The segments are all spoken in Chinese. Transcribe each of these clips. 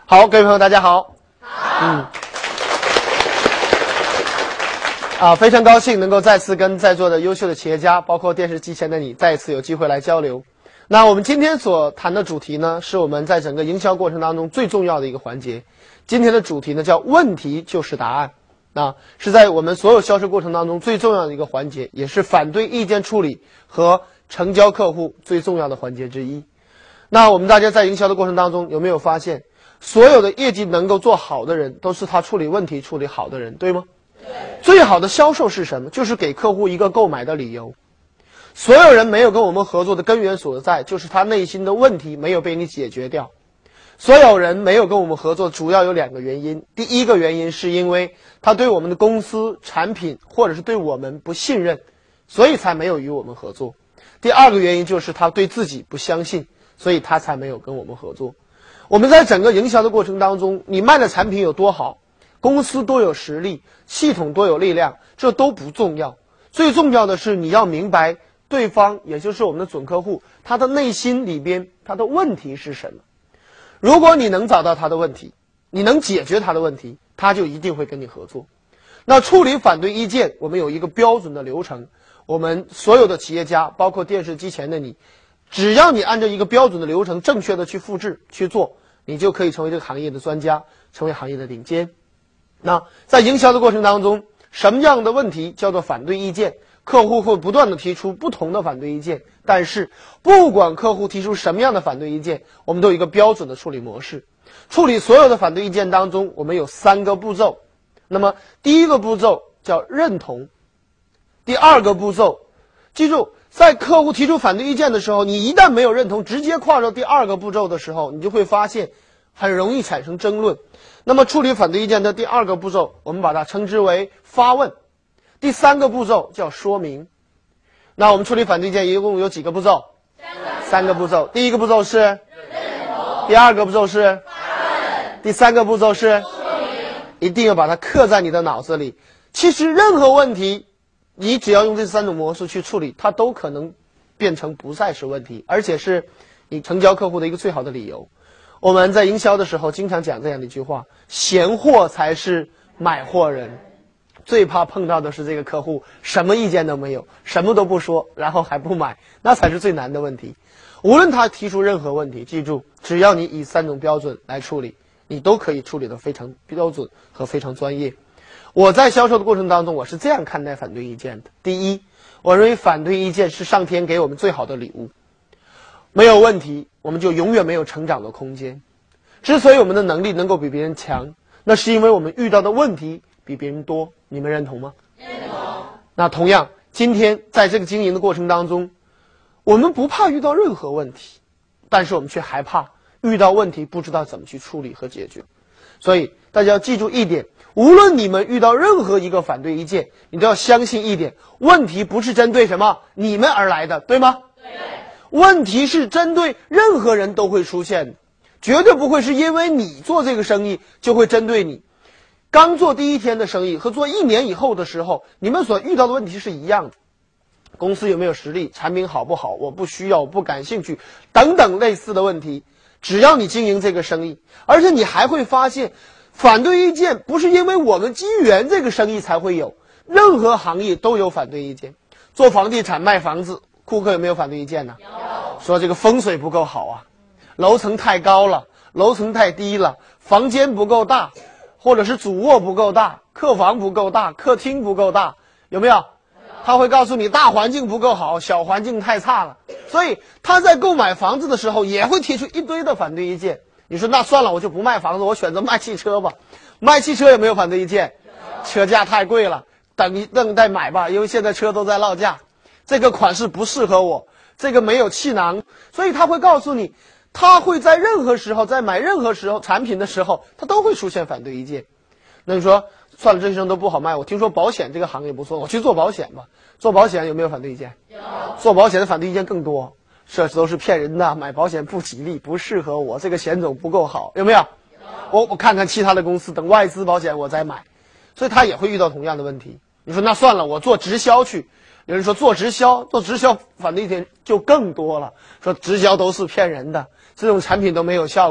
好，各位朋友，大家好。非常高兴能够再次跟在座的优秀的企业家，包括电视机前的你，再一次有机会来交流。那我们今天所谈的主题呢，是我们在整个营销过程当中最重要的一个环节。今天的主题呢叫问题就是答案，是在我们所有销售过程当中最重要的一个环节，也是反对意见处理和成交客户最重要的环节之一。那我们大家在营销的过程当中有没有发现，所有的业绩能够做好的人，都是他处理问题处理好的人，对吗？最好的销售是什么？就是给客户一个购买的理由。所有人没有跟我们合作的根源所在，就是他内心的问题没有被你解决掉。所有人没有跟我们合作，主要有2个原因。第一个原因是因为他对我们的公司、产品或者是对我们不信任，所以才没有与我们合作。第2个原因就是他对自己不相信，所以他才没有跟我们合作。我们在整个营销的过程当中，你卖的产品有多好，公司多有实力，系统多有力量，这都不重要。最重要的是你要明白对方，也就是我们的准客户，他的内心里边他的问题是什么。如果你能找到他的问题，你能解决他的问题，他就一定会跟你合作。那处理反对意见，我们有一个标准的流程，我们所有的企业家，包括电视机前的你，只要你按照一个标准的流程正确的去复制去做，你就可以成为这个行业的专家，成为行业的顶尖。那在营销的过程当中，什么样的问题叫做反对意见？客户会不断的提出不同的反对意见，但是不管客户提出什么样的反对意见，我们都有一个标准的处理模式。处理所有的反对意见当中，我们有3个步骤。那么第一个步骤叫认同，第2个步骤，记住，在客户提出反对意见的时候，你一旦没有认同，直接跨到第2个步骤的时候，你就会发现很容易产生争论。那么处理反对意见的第2个步骤，我们把它称之为发问。第3个步骤叫说明。那我们处理反对意见一共有几个步骤？3个步骤。第1个步骤是认同，第2个步骤是发问，第3个步骤是说明。一定要把它刻在你的脑子里。其实任何问题，你只要用这3种模式去处理，它都可能变成不再是问题，而且是你成交客户的一个最好的理由。我们在营销的时候经常讲这样的一句话，闲货才是买货人。最怕碰到的是这个客户什么意见都没有，什么都不说，然后还不买，那才是最难的问题。无论他提出任何问题，记住，只要你以3种标准来处理，你都可以处理得非常标准和非常专业。我在销售的过程当中，我是这样看待反对意见的。第一，我认为反对意见是上天给我们最好的礼物。没有问题，我们就永远没有成长的空间。之所以我们的能力能够比别人强，那是因为我们遇到的问题比别人多。你们认同吗？认同。那同样，今天在这个经营的过程当中，我们不怕遇到任何问题，但是我们却害怕遇到问题不知道怎么去处理和解决。所以大家要记住一点，无论你们遇到任何一个反对意见，你都要相信一点，问题不是针对什么你们而来的，对吗？对。问题是针对任何人都会出现的，绝对不会是因为你做这个生意就会针对你。刚做第1天的生意和做1年以后的时候，你们所遇到的问题是一样的。公司有没有实力，产品好不好，我不需要，我不感兴趣，等等类似的问题。只要你经营这个生意，而且你还会发现，反对意见不是因为我们机缘这个生意才会有，任何行业都有反对意见。做房地产卖房子，顾客有没有反对意见呢？有。说这个风水不够好啊，楼层太高了，楼层太低了，房间不够大，或者是主卧不够大，客房不够大，客厅不够大，有没有？他会告诉你大环境不够好，小环境太差了。所以他在购买房子的时候也会提出一堆的反对意见。你说那算了，我就不卖房子，我选择卖汽车吧。卖汽车有没有反对意见？车价太贵了，等一等再买吧，因为现在车都在落价，这个款式不适合我，这个没有气囊。所以他会告诉你，他会在任何时候，在买任何时候产品的时候，他都会出现反对意见。那你说算了，这些都不好卖，我听说保险这个行业不错，我去做保险吧。做保险有没有反对意见？有。做保险的反对意见更多，这都是骗人的，买保险不吉利，不适合我，这个险种不够好，有没有？有。我看看其他的公司，等外资保险我再买。所以他也会遇到同样的问题。你说那算了，我做直销去。有人说做直销反对意见就更多了，说直销都是骗人的，这种产品都没有效果。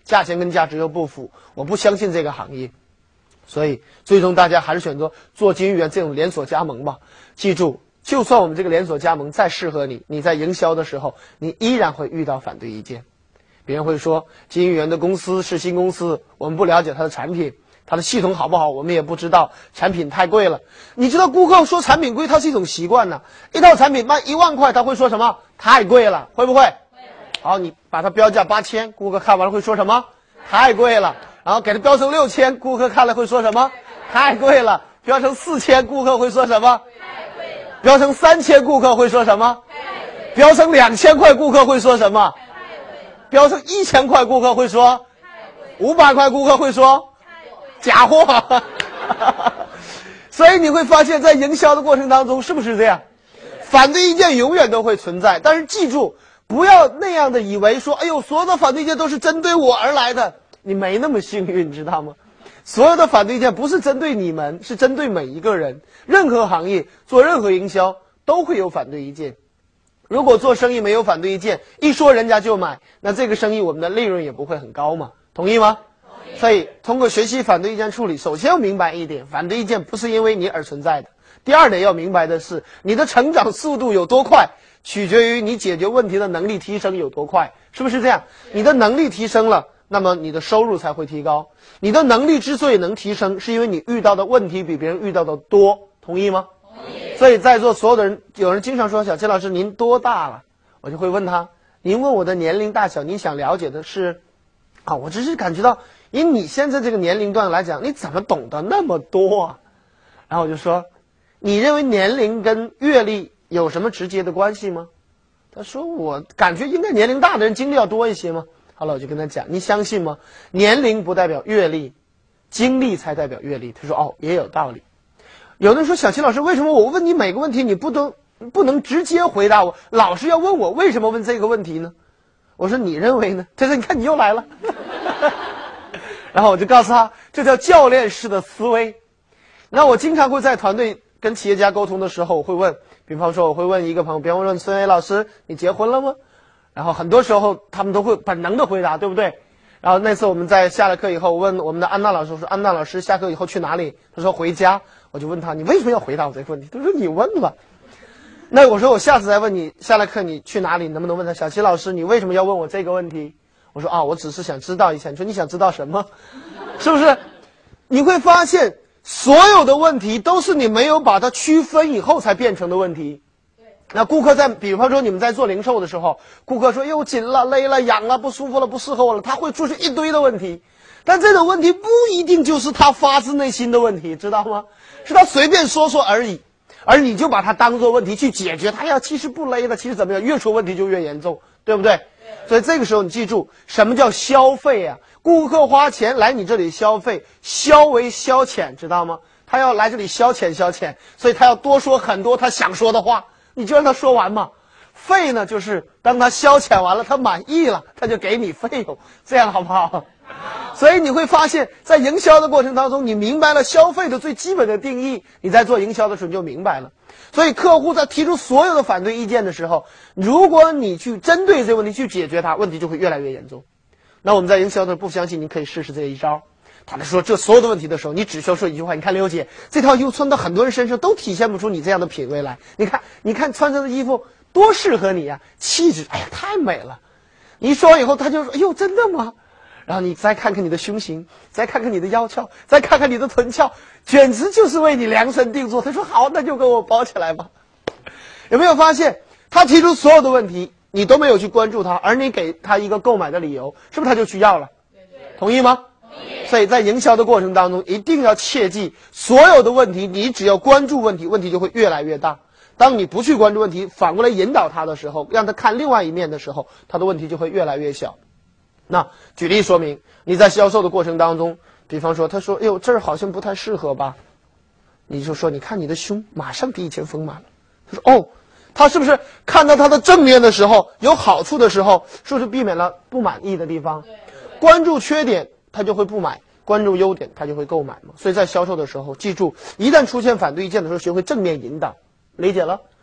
价钱跟价值又不符，我不相信这个行业。所以最终大家还是选择做金玉园这种连锁加盟吧。记住，就算我们这个连锁加盟再适合你，你在营销的时候，你依然会遇到反对意见。别人会说金玉园的公司是新公司，我们不了解它的产品，它的系统好不好我们也不知道，产品太贵了。你知道顾客说产品贵，它是一种习惯呢。一套产品卖1万块，他会说什么？太贵了，会不会？好，你把它标价8000，顾客看完了会说什么？太贵了。然后给它标成6000，顾客看了会说什么？太贵了。标成4000，顾客会说什么？太贵了。标成3000，顾客会说什么？太贵了。标成2000块，顾客会说什么？太贵了。标成1000块，顾客会说？太贵了。500块，顾客会说？太贵了。假货。所以你会发现在营销的过程当中，是不是这样？反对意见永远都会存在，但是记住，不要那样的以为说，哎呦，所有的反对意见都是针对我而来的。你没那么幸运，你知道吗？所有的反对意见不是针对你们，是针对每一个人。任何行业做任何营销都会有反对意见。如果做生意没有反对意见，一说人家就买，那这个生意我们的利润也不会很高嘛。同意吗？同意。所以通过学习反对意见处理，首先要明白一点，反对意见不是因为你而存在的。第二点要明白的是，你的成长速度有多快，取决于你解决问题的能力提升有多快，是不是这样？你的能力提升了，那么你的收入才会提高。你的能力之所以能提升，是因为你遇到的问题比别人遇到的多，同意吗？同意。所以在座所有的人，有人经常说，小千老师您多大了？我就会问他，您问我的年龄大小，你想了解的是我只是感觉到以你现在这个年龄段来讲，你怎么懂得那么多啊？然后我就说，你认为年龄跟阅历有什么直接的关系吗？他说，我感觉应该年龄大的人经历要多一些吗？好了，我就跟他讲，你相信吗？年龄不代表阅历，经历才代表阅历。他说，也有道理。有的人说，小齐老师，为什么我问你每个问题，你不能直接回答我，老是要问我为什么问这个问题呢？我说，你认为呢？他说，你看你又来了。然后我就告诉他，这叫教练式的思维。那我经常会在团队跟企业家沟通的时候，我会问，比方说我会问一个朋友，比方问孙伟老师，你结婚了吗？然后很多时候他们都会本能的回答，对不对？然后那次我们在下了课以后，我问我们的安娜老师，我说，安娜老师下课以后去哪里？他说回家。我就问他，你为什么要回答我这个问题？他说你问吧。那我说我下次再问你，下了课你去哪里？能不能问他，小齐老师，你为什么要问我这个问题？我说我只是想知道一下。你说你想知道什么？是不是？你会发现所有的问题都是你没有把它区分以后才变成的问题。那顾客比方说你们在做零售的时候，顾客说又紧了、勒了、痒了、不舒服了、不适合我了，他会出现一堆的问题。但这种问题不一定就是他发自内心的问题，知道吗？是他随便说说而已，而你就把它当作问题去解决。其实不勒的，其实怎么样？越出问题就越严重，对不对？所以这个时候你记住，什么叫消费啊？顾客花钱来你这里消费，消为消遣，知道吗？他要来这里消遣消遣，所以他要多说很多他想说的话，你就让他说完嘛。费呢，就是当他消遣完了，他满意了，他就给你费用，这样好不好？所以你会发现在营销的过程当中，你明白了消费的最基本的定义，你在做营销的时候你就明白了。所以客户在提出所有的反对意见的时候，如果你去针对这个问题去解决它，问题就会越来越严重。那我们在营销的不相信，你可以试试这一招。他们说这所有的问题的时候，你只需要说一句话，你看刘姐这套衣服穿到很多人身上都体现不出你这样的品味来，你看穿这的衣服多适合你呀，气质太美了。你说完以后他就说，哎呦真的吗？然后你再看看你的胸型，再看看你的腰翘，再看看你的臀翘，简直就是为你量身定做。他说好，那就给我包起来吧。有没有发现他提出所有的问题，你都没有去关注他，而你给他一个购买的理由，是不是他就去要了？同意吗？所以在营销的过程当中，一定要切记，所有的问题你只要关注问题，问题就会越来越大。当你不去关注问题，反过来引导他的时候，让他看另外一面的时候，他的问题就会越来越小。那举例说明，你在销售的过程当中，比方说他说，哎呦这儿好像不太适合吧，你就说，你看你的胸马上比以前丰满了。他说他是不是看到他的正面的时候，有好处的时候，是不是避免了不满意的地方？关注缺点他就会不买，关注优点他就会购买嘛。所以在销售的时候，记住，一旦出现反对意见的时候，学会正面引导。理解了？理解。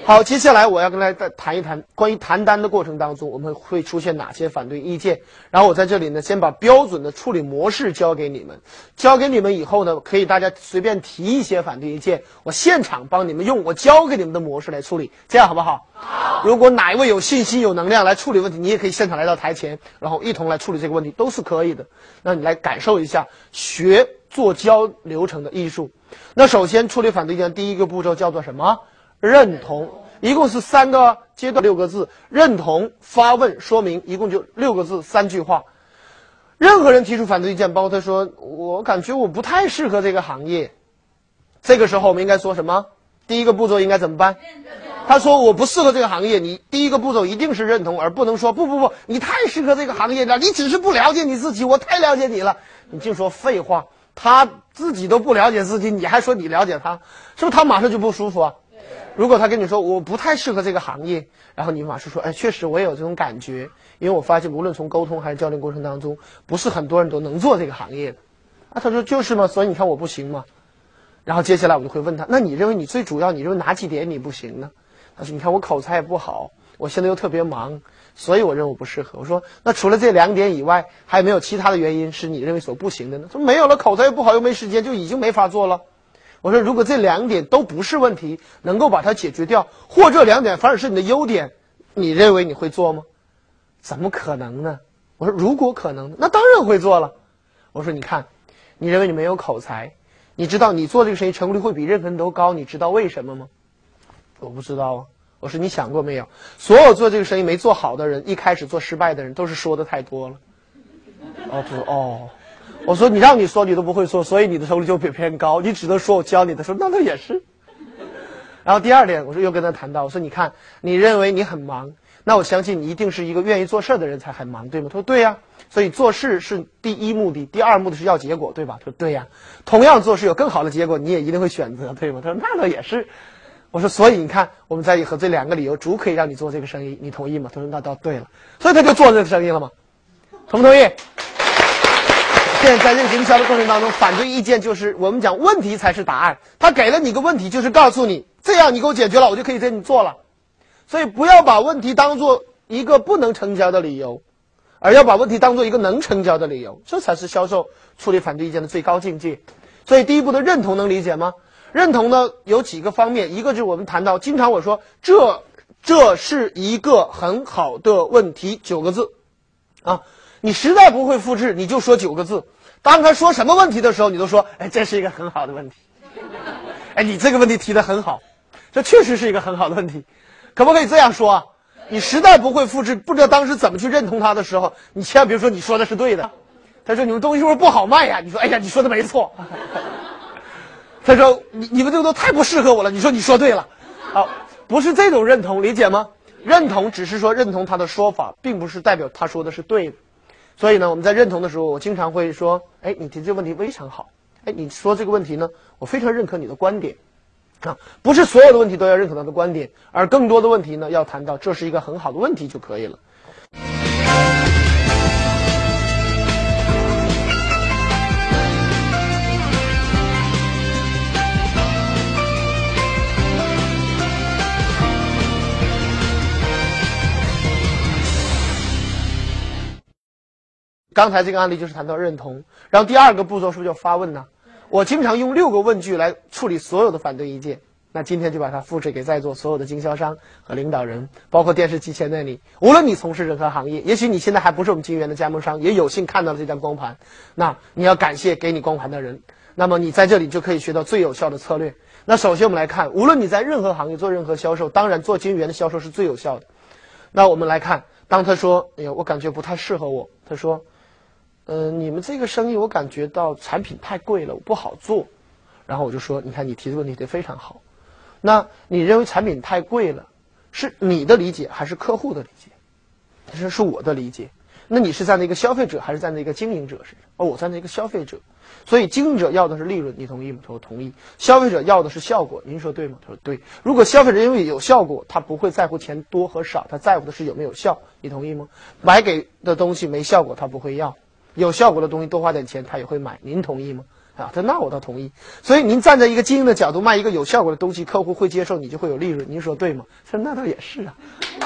好，接下来我要跟大家谈一谈关于谈单的过程当中，我们会出现哪些反对意见。然后我在这里呢，先把标准的处理模式交给你们，交给你们以后呢，可以大家随便提一些反对意见，我现场帮你们用我教给你们的模式来处理，这样好不好？好。如果哪一位有信心、有能量来处理问题，你也可以现场来到台前，然后一同来处理这个问题，都是可以的。那你来感受一下学做交流程的艺术。那首先处理反对意见，第一个步骤叫做什么？认同，一共是3个阶段，6个字：认同、发问、说明，一共就6个字，3句话。任何人提出反对意见，包括他说我感觉我不太适合这个行业，这个时候我们应该说什么？第一个步骤应该怎么办？他说我不适合这个行业，你第一个步骤一定是认同，而不能说不，你太适合这个行业了，你只是不了解你自己，我太了解你了。你净说废话，他自己都不了解自己，你还说你了解他，是不是他马上就不舒服啊？如果他跟你说我不太适合这个行业，然后你马上说，哎，确实我也有这种感觉，因为我发现无论从沟通还是交流过程当中，不是很多人都能做这个行业的。啊，他说就是嘛，所以你看我不行嘛。然后接下来我就会问他，那你认为你最主要，你认为哪几点你不行呢？他说你看我口才也不好，我现在又特别忙，所以我认为我不适合。我说那除了这2点以外，还有没有其他的原因是你认为所不行的呢？他说没有了，口才又不好又没时间，就已经没法做了。我说如果这2点都不是问题，能够把它解决掉，或这2点反而是你的优点，你认为你会做吗？怎么可能呢？我说如果可能，那当然会做了。我说你看，你认为你没有口才，你知道你做这个生意成功率会比任何人都高，你知道为什么吗？我不知道啊。我说你想过没有，所有做这个生意没做好的人，一开始做失败的人都是说的太多了。他说哦。我说你让你说你都不会说，所以你的成功率就偏高，你只能说我教你的。说那也是。然后第2点，我说又跟他谈到，我说你看，你认为你很忙，那我相信你一定是一个愿意做事的人才很忙，对吗？他说对呀。所以做事是第1目的，第2目的是要结果，对吧？他说对呀。同样做事有更好的结果，你也一定会选择，对吗？他说那倒也是。我说所以你看，我们在和这2个理由足可以让你做这个生意，你同意吗？他说那倒对了。所以他就做这个生意了吗？同不同意？现在在这个营销的过程当中，反对意见就是我们讲问题才是答案，他给了你个问题，就是告诉你这样你给我解决了，我就可以给你做了。所以不要把问题当做一个不能成交的理由，而要把问题当做一个能成交的理由，这才是销售处理反对意见的最高境界。所以第一步的认同能理解吗？认同呢有几个方面，一个就是我们谈到，经常我说这是一个很好的问题，9个字啊。你实在不会复制，你就说9个字。当他说什么问题的时候，你都说，哎，这是一个很好的问题。哎，你这个问题提得很好，这确实是一个很好的问题。可不可以这样说啊？你实在不会复制，不知道当时怎么去认同他的时候，你千万别说你说的是对的。他说你们东西是不是不好卖呀？你说，哎呀，你说的没错。他说你们这个都太不适合我了。你说你说对了。好，不是这种认同，理解吗？认同只是说认同他的说法，并不是代表他说的是对的。所以呢，我们在认同的时候，我经常会说，哎，你提这个问题非常好，哎，你说这个问题呢，我非常认可你的观点，啊，不是所有的问题都要认可他的观点，而更多的问题呢，要谈到这是一个很好的问题就可以了。刚才这个案例就是谈到认同，然后第2个步骤是不是叫发问呢？我经常用6个问句来处理所有的反对意见。那今天就把它复制给在座所有的经销商和领导人，包括电视机前的你，无论你从事任何行业，也许你现在还不是我们金源的加盟商，也有幸看到了这张光盘，那你要感谢给你光盘的人，那么你在这里就可以学到最有效的策略。那首先我们来看，无论你在任何行业做任何销售，当然做金源的销售是最有效的。那我们来看，当他说，哎呀，我感觉不太适合我，他说你们这个生意我感觉到产品太贵了，我不好做。然后我就说，你看你提的问题非常好，那你认为产品太贵了，是你的理解还是客户的理解？这是我的理解。那你是站在一个消费者还是站在一个经营者身上？我站在一个消费者，所以经营者要的是利润，你同意吗？他说同意。消费者要的是效果，您说对吗？他说对。如果消费者因为有效果，他不会在乎钱多和少，他在乎的是有没有效，你同意吗？买给的东西没效果他不会要，有效果的东西多花点钱他也会买，您同意吗？ 啊，那我倒同意。所以您站在一个经营的角度卖一个有效果的东西，客户会接受，你就会有利润，您说对吗？他说那倒也是啊。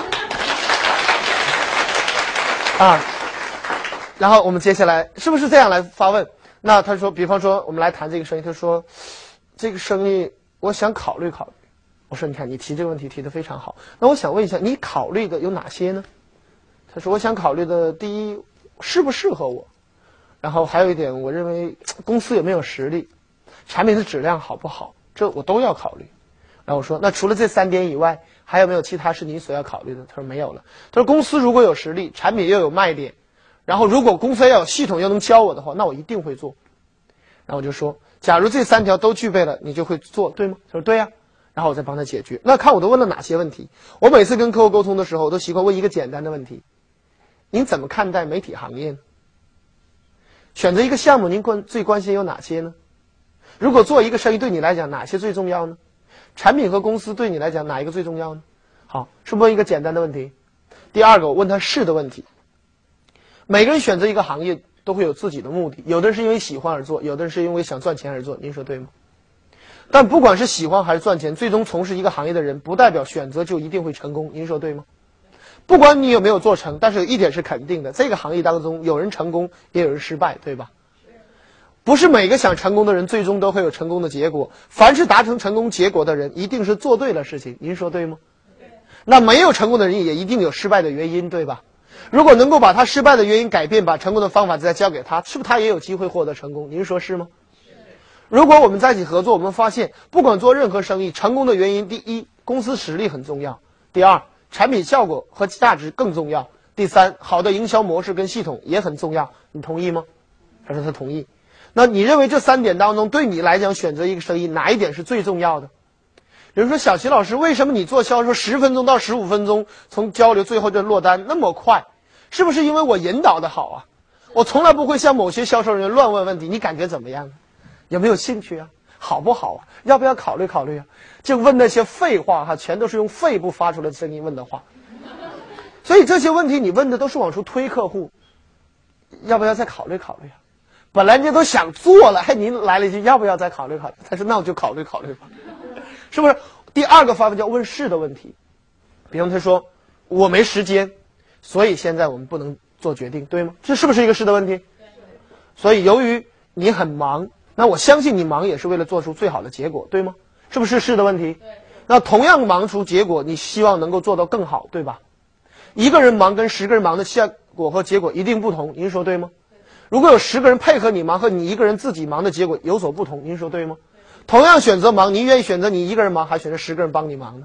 啊，然后我们接下来是不是这样来发问？那他说，比方说我们来谈这个生意，他说这个生意我想考虑考虑。我说你看你提这个问题提得非常好，那我想问一下你考虑的有哪些呢？他说我想考虑的第一适不适合我，然后还有一点我认为公司有没有实力，产品的质量好不好，这我都要考虑。然后我说那除了这3点以外还有没有其他是你所要考虑的？他说没有了。他说公司如果有实力，产品又有卖点，然后如果公司要有系统又能教我的话，那我一定会做。然后我就说假如这3条都具备了你就会做对吗？他说对呀。然后我再帮他解决。那看我都问了哪些问题。我每次跟客户沟通的时候，我都习惯问一个简单的问题：您怎么看待媒体行业呢？选择一个项目，您最关心有哪些呢？如果做一个生意对你来讲哪些最重要呢？产品和公司对你来讲哪一个最重要呢？好，是问一个简单的问题。第二个，我问他是的问题。每个人选择一个行业都会有自己的目的，有的人是因为喜欢而做，有的人是因为想赚钱而做，您说对吗？但不管是喜欢还是赚钱，最终从事一个行业的人不代表选择就一定会成功，您说对吗？不管你有没有做成，但是有一点是肯定的，这个行业当中有人成功也有人失败，对吧？不是每个想成功的人最终都会有成功的结果，凡是达成成功结果的人一定是做对了事情，您说对吗？那没有成功的人也一定有失败的原因，对吧？如果能够把他失败的原因改变，把成功的方法再交给他，是不是他也有机会获得成功？您说是吗？如果我们在一起合作，我们发现不管做任何生意，成功的原因，第一，公司实力很重要；第二，产品效果和价值更重要；第三，好的营销模式跟系统也很重要。你同意吗？他说他同意。那你认为这3点当中，对你来讲选择一个生意，哪一点是最重要的？比如说小齐老师，为什么你做销售10分钟到15分钟从交流最后就落单那么快？是不是因为我引导的好啊？我从来不会向某些销售人员乱问问题，你感觉怎么样？有没有兴趣啊？好不好啊？要不要考虑考虑啊？就问那些废话哈，全都是用肺部发出来的声音问的话。所以这些问题你问的都是往出推客户，要不要再考虑考虑啊？本来人家都想做了，您来了一句要不要再考虑考虑？他说那我就考虑考虑吧，是不是？第二个发问叫问是的问题，比方他说我没时间，所以现在我们不能做决定，对吗？这是不是一个是的问题？所以由于你很忙，那我相信你忙也是为了做出最好的结果，对吗？是不是是的问题？那同样忙出结果，你希望能够做到更好，对吧？一个人忙跟10个人忙的效果和结果一定不同，您说对吗？如果有10个人配合你忙和你一个人自己忙的结果有所不同，您说对吗？同样选择忙，你愿意选择你一个人忙，还选择10个人帮你忙呢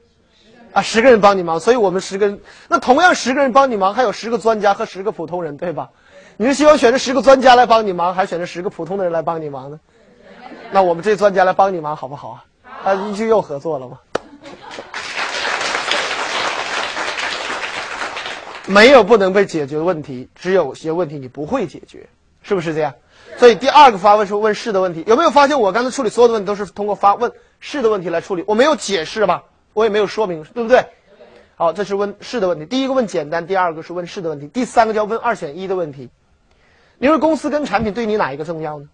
？10个人帮你忙，所以我们10个人，那同样10个人帮你忙，还有10个专家和10个普通人，对吧？你是希望选择10个专家来帮你忙，还是选择10个普通的人来帮你忙呢？那我们这专家来帮你忙好不好啊？一句又合作了吗？没有不能被解决的问题，只有些问题你不会解决，是不是这样？所以第二个发问是问是的问题。有没有发现我刚才处理所有的问题都是通过发问是的问题来处理？我没有解释吧，我也没有说明，对不对？好，这是问是的问题。第一个问简单，第二个是问是的问题，第三个叫问2选1的问题。你说公司跟产品对你哪一个重要呢？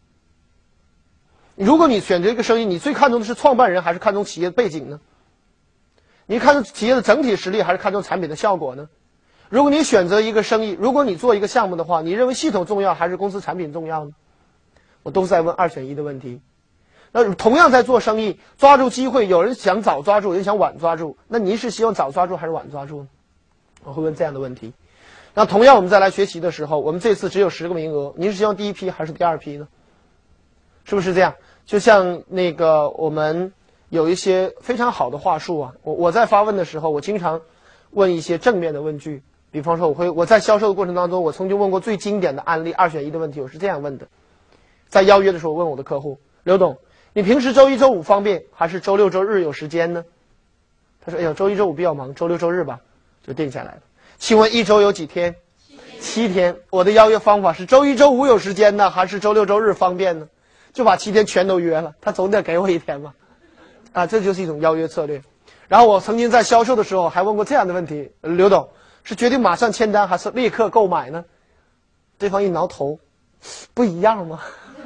如果你选择一个生意，你最看重的是创办人还是看重企业背景呢？你看重企业的整体实力还是看重产品的效果呢？如果你选择一个生意，如果你做一个项目的话，你认为系统重要还是公司产品重要呢？我都是在问2选1的问题。那同样在做生意，抓住机会，有人想早抓住，有人想晚抓住，那您是希望早抓住还是晚抓住呢？我会问这样的问题。那同样我们再来学习的时候，我们这次只有10个名额，您是希望第一批还是第二批呢？是不是这样？就像那个我们有一些非常好的话术啊，我在发问的时候，我经常问一些正面的问句。比方说我在销售的过程当中，我曾经问过最经典的案例2选1的问题，我是这样问的。在邀约的时候，我问我的客户刘董，你平时周一周五方便还是周六周日有时间呢？他说哎呀，周一周五比较忙，周六周日吧，就定下来了。请问一周有几天？7天。我的邀约方法是周一周五有时间呢，还是周六周日方便呢？就把7天全都约了，他总得给我1天吧。这就是一种邀约策略。然后我曾经在销售的时候还问过这样的问题，刘董是决定马上签单还是立刻购买呢？对方一挠头，不一样吗？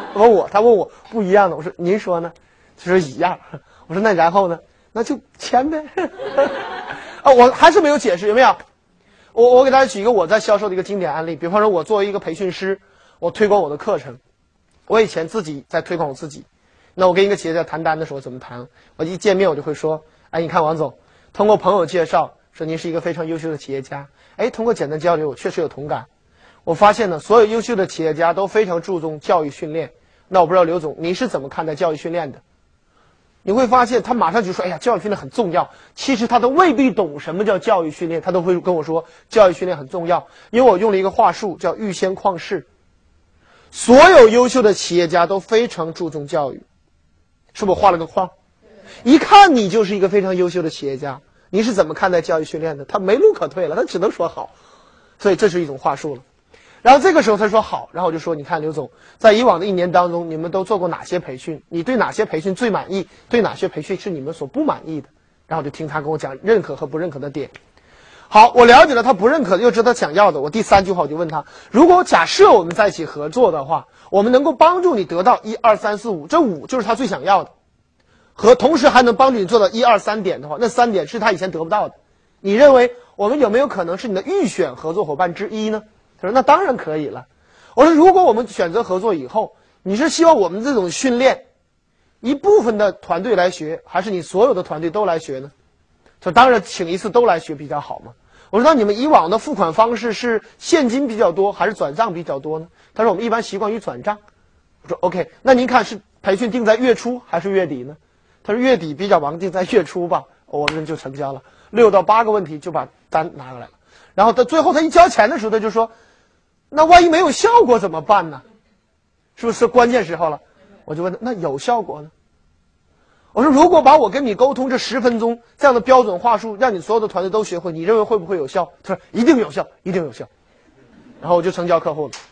他问我不一样的，我说您说呢？他说一样。我说那然后呢？那就签呗。我还是没有解释，有没有？我给大家举一个我在销售的一个经典案例，比方说我作为一个培训师，我推广我的课程，我以前自己在推广我自己，那我跟一个企业家谈单的时候怎么谈？我一见面我就会说，哎，你看王总，通过朋友介绍说您是一个非常优秀的企业家，哎，通过简单交流我确实有同感。我发现呢，所有优秀的企业家都非常注重教育训练。那我不知道刘总您是怎么看待教育训练的？你会发现他马上就说，哎呀，教育训练很重要。其实他都未必懂什么叫教育训练，他都会跟我说教育训练很重要。因为我用了一个话术叫预先旷视。所有优秀的企业家都非常注重教育，是不是我画了个框？一看你就是一个非常优秀的企业家。你是怎么看待教育训练的？他没路可退了，他只能说好。所以这是一种话术了。然后这个时候他说好，然后我就说，你看刘总，在以往的1年当中，你们都做过哪些培训？你对哪些培训最满意？对哪些培训是你们所不满意的？然后就听他跟我讲认可和不认可的点。好，我了解了他不认可的，又知道他想要的。我第3句话我就问他，如果假设我们在一起合作的话，我们能够帮助你得到1、2、3、4、5，这5就是他最想要的，和同时还能帮助你做到1、2、3点的话，那3点是他以前得不到的。你认为我们有没有可能是你的预选合作伙伴之一呢？他说那当然可以了。我说如果我们选择合作以后，你是希望我们这种训练一部分的团队来学，还是你所有的团队都来学呢？他说当然请一次都来学比较好嘛。我说那你们以往的付款方式是现金比较多还是转账比较多呢？他说我们一般习惯于转账。我说 OK， 那您看是培训定在月初还是月底呢？他说月底比较忙，定在月初吧。我们就成交了，6到8个问题就把单拿过来了。然后他最后他一交钱的时候，他就说那万一没有效果怎么办呢？是不是关键时候了？我就问他那有效果呢？我说如果把我跟你沟通这10分钟这样的标准话术让你所有的团队都学会，你认为会不会有效？他说一定有效，一定有效。然后我就成交客户了。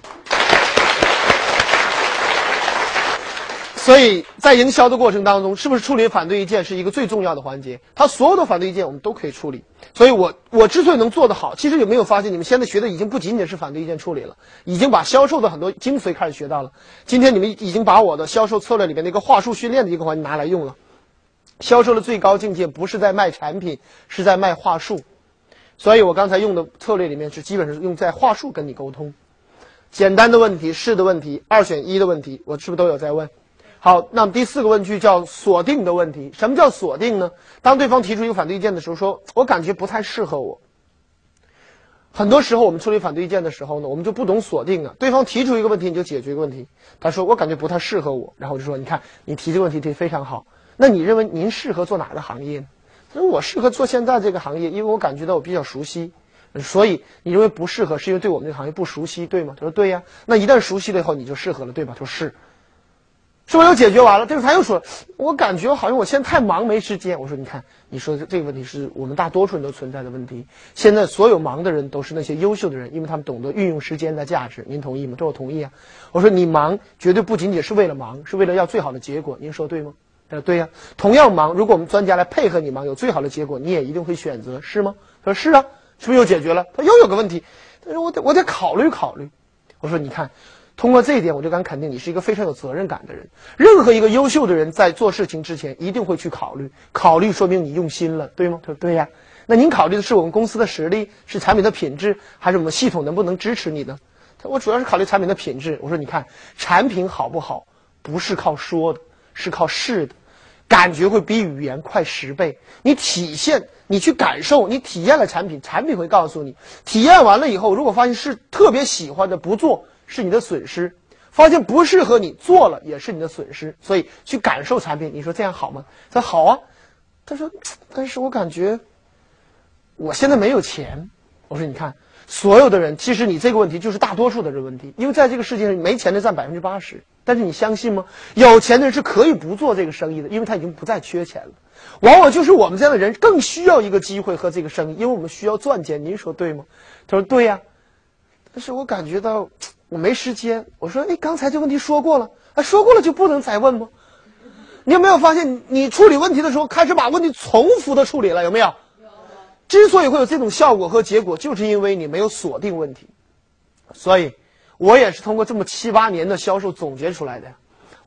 所以在营销的过程当中，是不是处理反对意见是一个最重要的环节？他所有的反对意见我们都可以处理。所以我之所以能做得好，其实有没有发现你们现在学的已经不仅仅是反对意见处理了，已经把销售的很多精髓开始学到了。今天你们已经把我的销售策略里面的一个话术训练的一个环节拿来用了。销售的最高境界不是在卖产品，是在卖话术。所以我刚才用的策略里面是基本上是用在话术跟你沟通。简单的问题、是的问题、2选1的问题，我是不是都有在问？好，那么第4个问句叫锁定的问题。什么叫锁定呢？当对方提出一个反对意见的时候，说我感觉不太适合我。很多时候我们处理反对意见的时候呢，我们就不懂锁定啊。对方提出一个问题，你就解决一个问题。他说我感觉不太适合我，然后我就说你看你提这个问题提得非常好，那你认为您适合做哪个行业呢？他说我适合做现在这个行业，因为我感觉到我比较熟悉。所以你认为不适合是因为对我们这个行业不熟悉，对吗？他说对呀。那一旦熟悉了以后你就适合了，对吧？他说是。是不是又解决完了？这个他又说我感觉好像我现在太忙没时间。我说你看你说的这个问题是我们大多数人都存在的问题。现在所有忙的人都是那些优秀的人，因为他们懂得运用时间的价值。您同意吗？这我同意啊。我说你忙绝对不仅仅是为了忙，是为了要最好的结果。您说对吗？他说对呀。同样忙，如果我们专家来配合你忙，有最好的结果，你也一定会选择，是吗？他说是啊。是不是又解决了？他又有个问题，他说我得考虑考虑。我说你看通过这一点我就敢肯定你是一个非常有责任感的人。任何一个优秀的人在做事情之前一定会去考虑，考虑说明你用心了，对吗？他说对呀。那您考虑的是我们公司的实力，是产品的品质，还是我们系统能不能支持你呢？他说我主要是考虑产品的品质。我说你看产品好不好不是靠说的，是靠试的，感觉会比语言快10倍。你体现你去感受，你体验了产品，产品会告诉你，体验完了以后如果发现是特别喜欢的不做是你的损失，发现不适合你做了也是你的损失。所以去感受产品，你说这样好吗？他说好啊。他说但是我感觉我现在没有钱。我说你看所有的人，其实你这个问题就是大多数的人问题，因为在这个世界上没钱的占80%，但是你相信吗？有钱的人是可以不做这个生意的，因为他已经不再缺钱了。往往就是我们这样的人更需要一个机会和这个生意，因为我们需要赚钱。您说对吗？他说对呀。但是我感觉到我没时间。我说刚才这问题说过了，说过了就不能再问吗？你有没有发现你处理问题的时候开始把问题重复的处理了？有没有？之所以会有这种效果和结果，就是因为你没有锁定问题。所以我也是通过这么7、8年的销售总结出来的。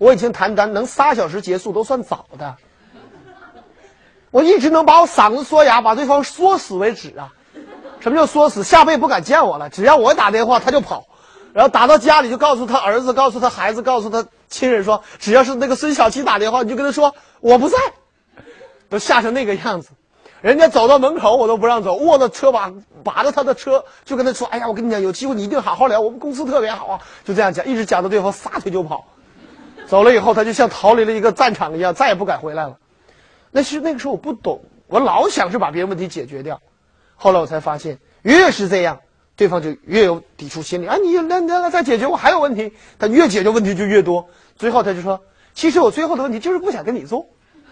我以前谈单能3小时结束都算早的，我一直能把我嗓子缩哑，把对方缩死为止啊。什么叫缩死？下辈不敢见我了，只要我打电话他就跑，然后打到家里就告诉他儿子，告诉他孩子，告诉他亲人说，只要是那个孙小七打电话，你就跟他说我不在，都吓成那个样子。人家走到门口我都不让走，握着车把着他的车就跟他说，哎呀，我跟你讲，有机会你一定好好聊，我们公司特别好啊，就这样讲，一直讲到对方撒腿就跑。走了以后他就像逃离了一个战场一样，再也不敢回来了。那个时候我不懂，我老想是把别人问题解决掉。后来我才发现，越是这样，对方就越有抵触心理啊！你那再解决，我还有问题。他越解决问题就越多，最后他就说：“其实我最后的问题就是不想跟你做。”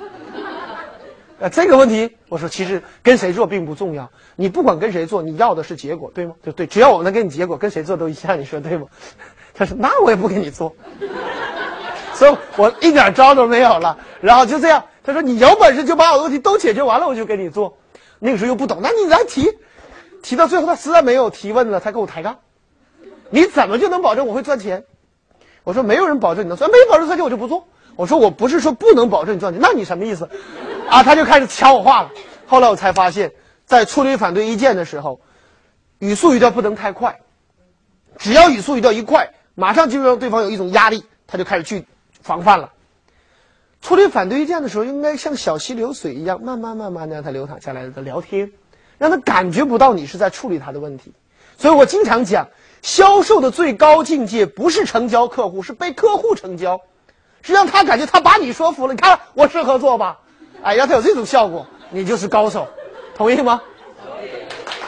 这个问题，我说其实跟谁做并不重要，你不管跟谁做，你要的是结果，对吗？就对，只要我能给你结果，跟谁做都一样，你说对吗？他说：“那我也不跟你做。”所以我一点招都没有了。然后就这样，他说：“你有本事就把我的问题都解决完了，我就给你做。”那个时候又不懂，那你来提到最后他实在没有提问了，他跟我抬杠，你怎么就能保证我会赚钱？我说没有人保证你能赚，没保证赚钱我就不做。我说我不是说不能保证你赚钱，那你什么意思？啊，他就开始抢我话了。后来我才发现，在处理反对意见的时候，语速语调不能太快，只要语速语调一快，马上就让对方有一种压力，他就开始去防范了。处理反对意见的时候，应该像小溪流水一样，慢慢的让它流淌下来的聊天，让他感觉不到你是在处理他的问题。所以我经常讲，销售的最高境界不是成交客户，是被客户成交，是让他感觉他把你说服了。你看我是合作吧，哎，让他有这种效果，你就是高手，同意吗？同意。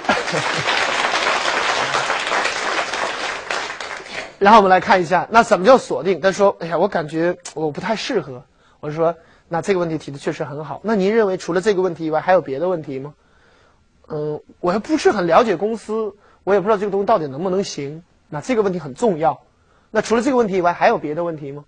然后我们来看一下，那什么叫锁定？他说：“哎呀，我感觉我不太适合。”我说，那这个问题提的确实很好。那您认为除了这个问题以外，还有别的问题吗？我还不是很了解公司，我也不知道这个东西到底能不能行。那这个问题很重要。那除了这个问题以外，还有别的问题吗？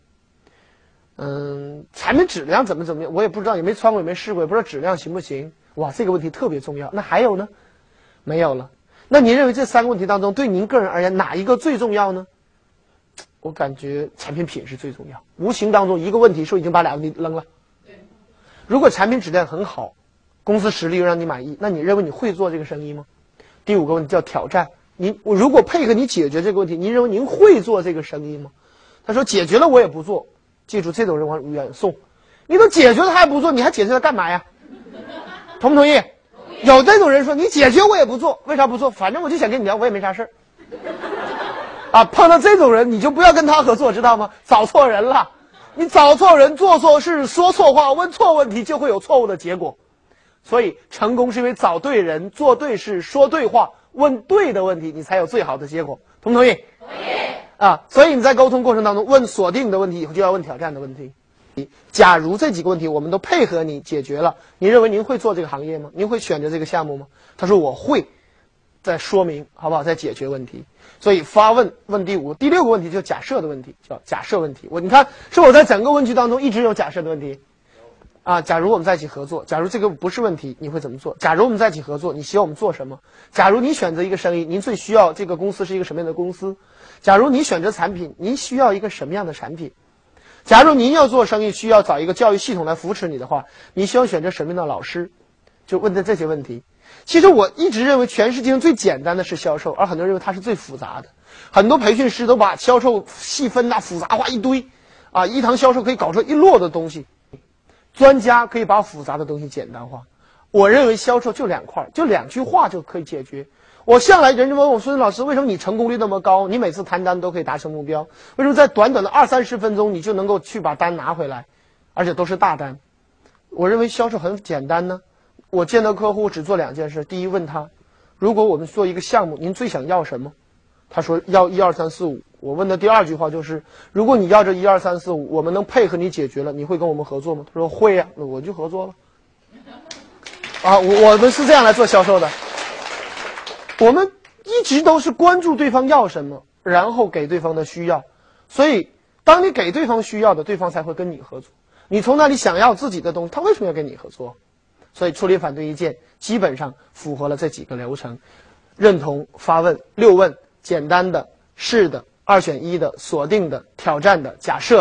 产品质量怎么样，我也不知道，也没穿过，也没试过，也不知道质量行不行。哇，这个问题特别重要。那还有呢？没有了。那您认为这3个问题当中，对您个人而言，哪一个最重要呢？我感觉产品品质最重要，无形当中一个问题是已经把2个问题扔了。如果产品质量很好，公司实力又让你满意，那你认为你会做这个生意吗？第5个问题叫挑战，我如果配合你解决这个问题，您认为您会做这个生意吗？他说解决了我也不做，记住这种人往远送，你都解决了还不做，你还解决它干嘛呀？同不同意？有这种人说你解决我也不做，为啥不做？反正我就想跟你聊，我也没啥事儿。啊，碰到这种人你就不要跟他合作，知道吗？找错人了，你找错人，做错事，说错话，问错问题，就会有错误的结果。所以成功是因为找对人，做对事，说对话，问对的问题，你才有最好的结果。同不同意？同意。啊，所以你在沟通过程当中问锁定的问题以后，就要问挑战的问题。假如这几个问题我们都配合你解决了，您认为您会做这个行业吗？您会选择这个项目吗？他说我会。再说明好不好？再解决问题。所以发问问第6个问题就假设的问题，叫假设问题。你看，是我在整个问题当中一直有假设的问题。啊，假如我们在一起合作，假如这个不是问题，你会怎么做？假如我们在一起合作，你希望我们做什么？假如你选择一个生意，您最需要这个公司是一个什么样的公司？假如你选择产品，您需要一个什么样的产品？假如您要做生意，需要找一个教育系统来扶持你的话，你需要选择什么样的老师？就问的这些问题。其实我一直认为全世界上最简单的是销售，而很多人认为它是最复杂的。很多培训师都把销售细分复杂化一堆，啊，一堂销售可以搞出一摞的东西。专家可以把复杂的东西简单化。我认为销售就2块，就2句话就可以解决。我向来人家问我孙老师，为什么你成功率那么高？你每次谈单都可以达成目标，为什么在短短的20-30分钟你就能够去把单拿回来，而且都是大单？我认为销售很简单呢。我见到客户只做2件事，第一，问他，如果我们做一个项目，您最想要什么？他说要1、2、3、4、5。我问的第2句话就是，如果你要这1、2、3、4、5，我们能配合你解决了，你会跟我们合作吗？他说会呀，那我就合作了。啊，我们是这样来做销售的。我们一直都是关注对方要什么，然后给对方的需要。所以，当你给对方需要的，对方才会跟你合作。你从那里想要自己的东西，他为什么要跟你合作？所以处理反对意见基本上符合了这几个流程：认同、发问、6问、简单的、是的、2选1的、锁定的、挑战的、假设的，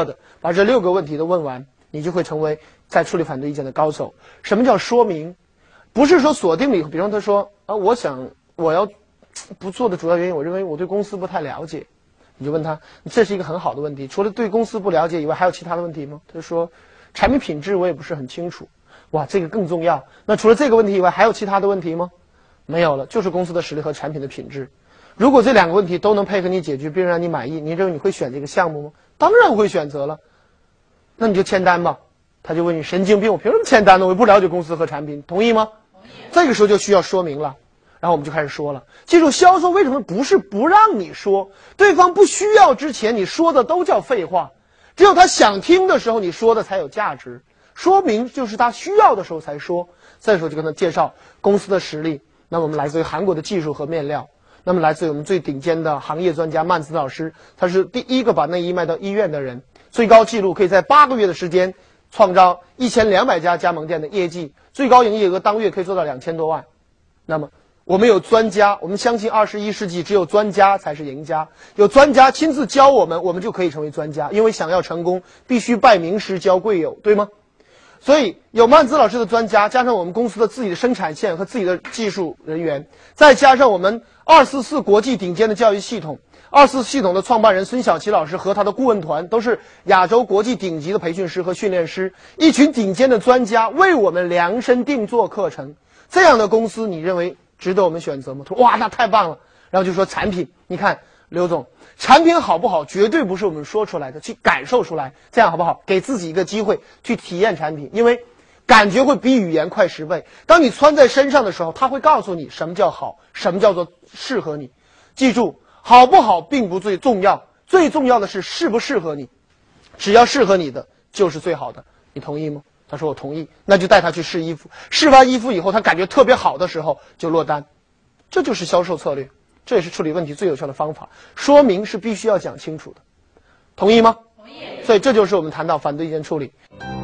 把这6个问题都问完，你就会成为在处理反对意见的高手。什么叫说明？不是说锁定了以后，比方他说我要不做的主要原因，我认为我对公司不太了解。你就问他，这是一个很好的问题。除了对公司不了解以外，还有其他的问题吗？他就说，产品品质我也不是很清楚。哇，这个更重要。那除了这个问题以外，还有其他的问题吗？没有了，就是公司的实力和产品的品质。如果这2个问题都能配合你解决，并让你满意，你认为你会选这个项目吗？当然会选择了。那你就签单吧。他就问你，神经病，我凭什么签单呢？我不了解公司和产品，同意吗？这个时候就需要说明了。然后我们就开始说了，记住，销售为什么不是不让你说，对方不需要之前你说的都叫废话，只有他想听的时候你说的才有价值。说明就是他需要的时候才说。这时候就跟他介绍公司的实力，那么我们来自于韩国的技术和面料，那么来自于我们最顶尖的行业专家曼斯老师，他是第一个把内衣卖到医院的人，最高纪录可以在8个月的时间创造1200家加盟店的业绩，最高营业额当月可以做到2000多万。那么我们有专家，我们相信21世纪只有专家才是赢家，有专家亲自教我们，我们就可以成为专家。因为想要成功，必须拜名师教贵友，对吗？所以有曼兹老师的专家，加上我们公司的自己的生产线和自己的技术人员，再加上我们244国际顶尖的教育系统，244系统的创办人孙晓琪老师和他的顾问团都是亚洲国际顶级的培训师和训练师，一群顶尖的专家为我们量身定做课程。这样的公司，你认为值得我们选择吗？他说哇，那太棒了。然后就说产品，你看刘总，产品好不好绝对不是我们说出来的，去感受出来，这样好不好？给自己一个机会去体验产品，因为感觉会比语言快10倍。当你穿在身上的时候，它会告诉你什么叫好，什么叫做适合你。记住，好不好并不最重要，最重要的是适不适合你。只要适合你的就是最好的，你同意吗？他说我同意。那就带他去试衣服，试完衣服以后他感觉特别好的时候就落单。这就是销售策略，这也是处理问题最有效的方法。说明是必须要讲清楚的，同意吗？同意。所以这就是我们谈到反对意见处理。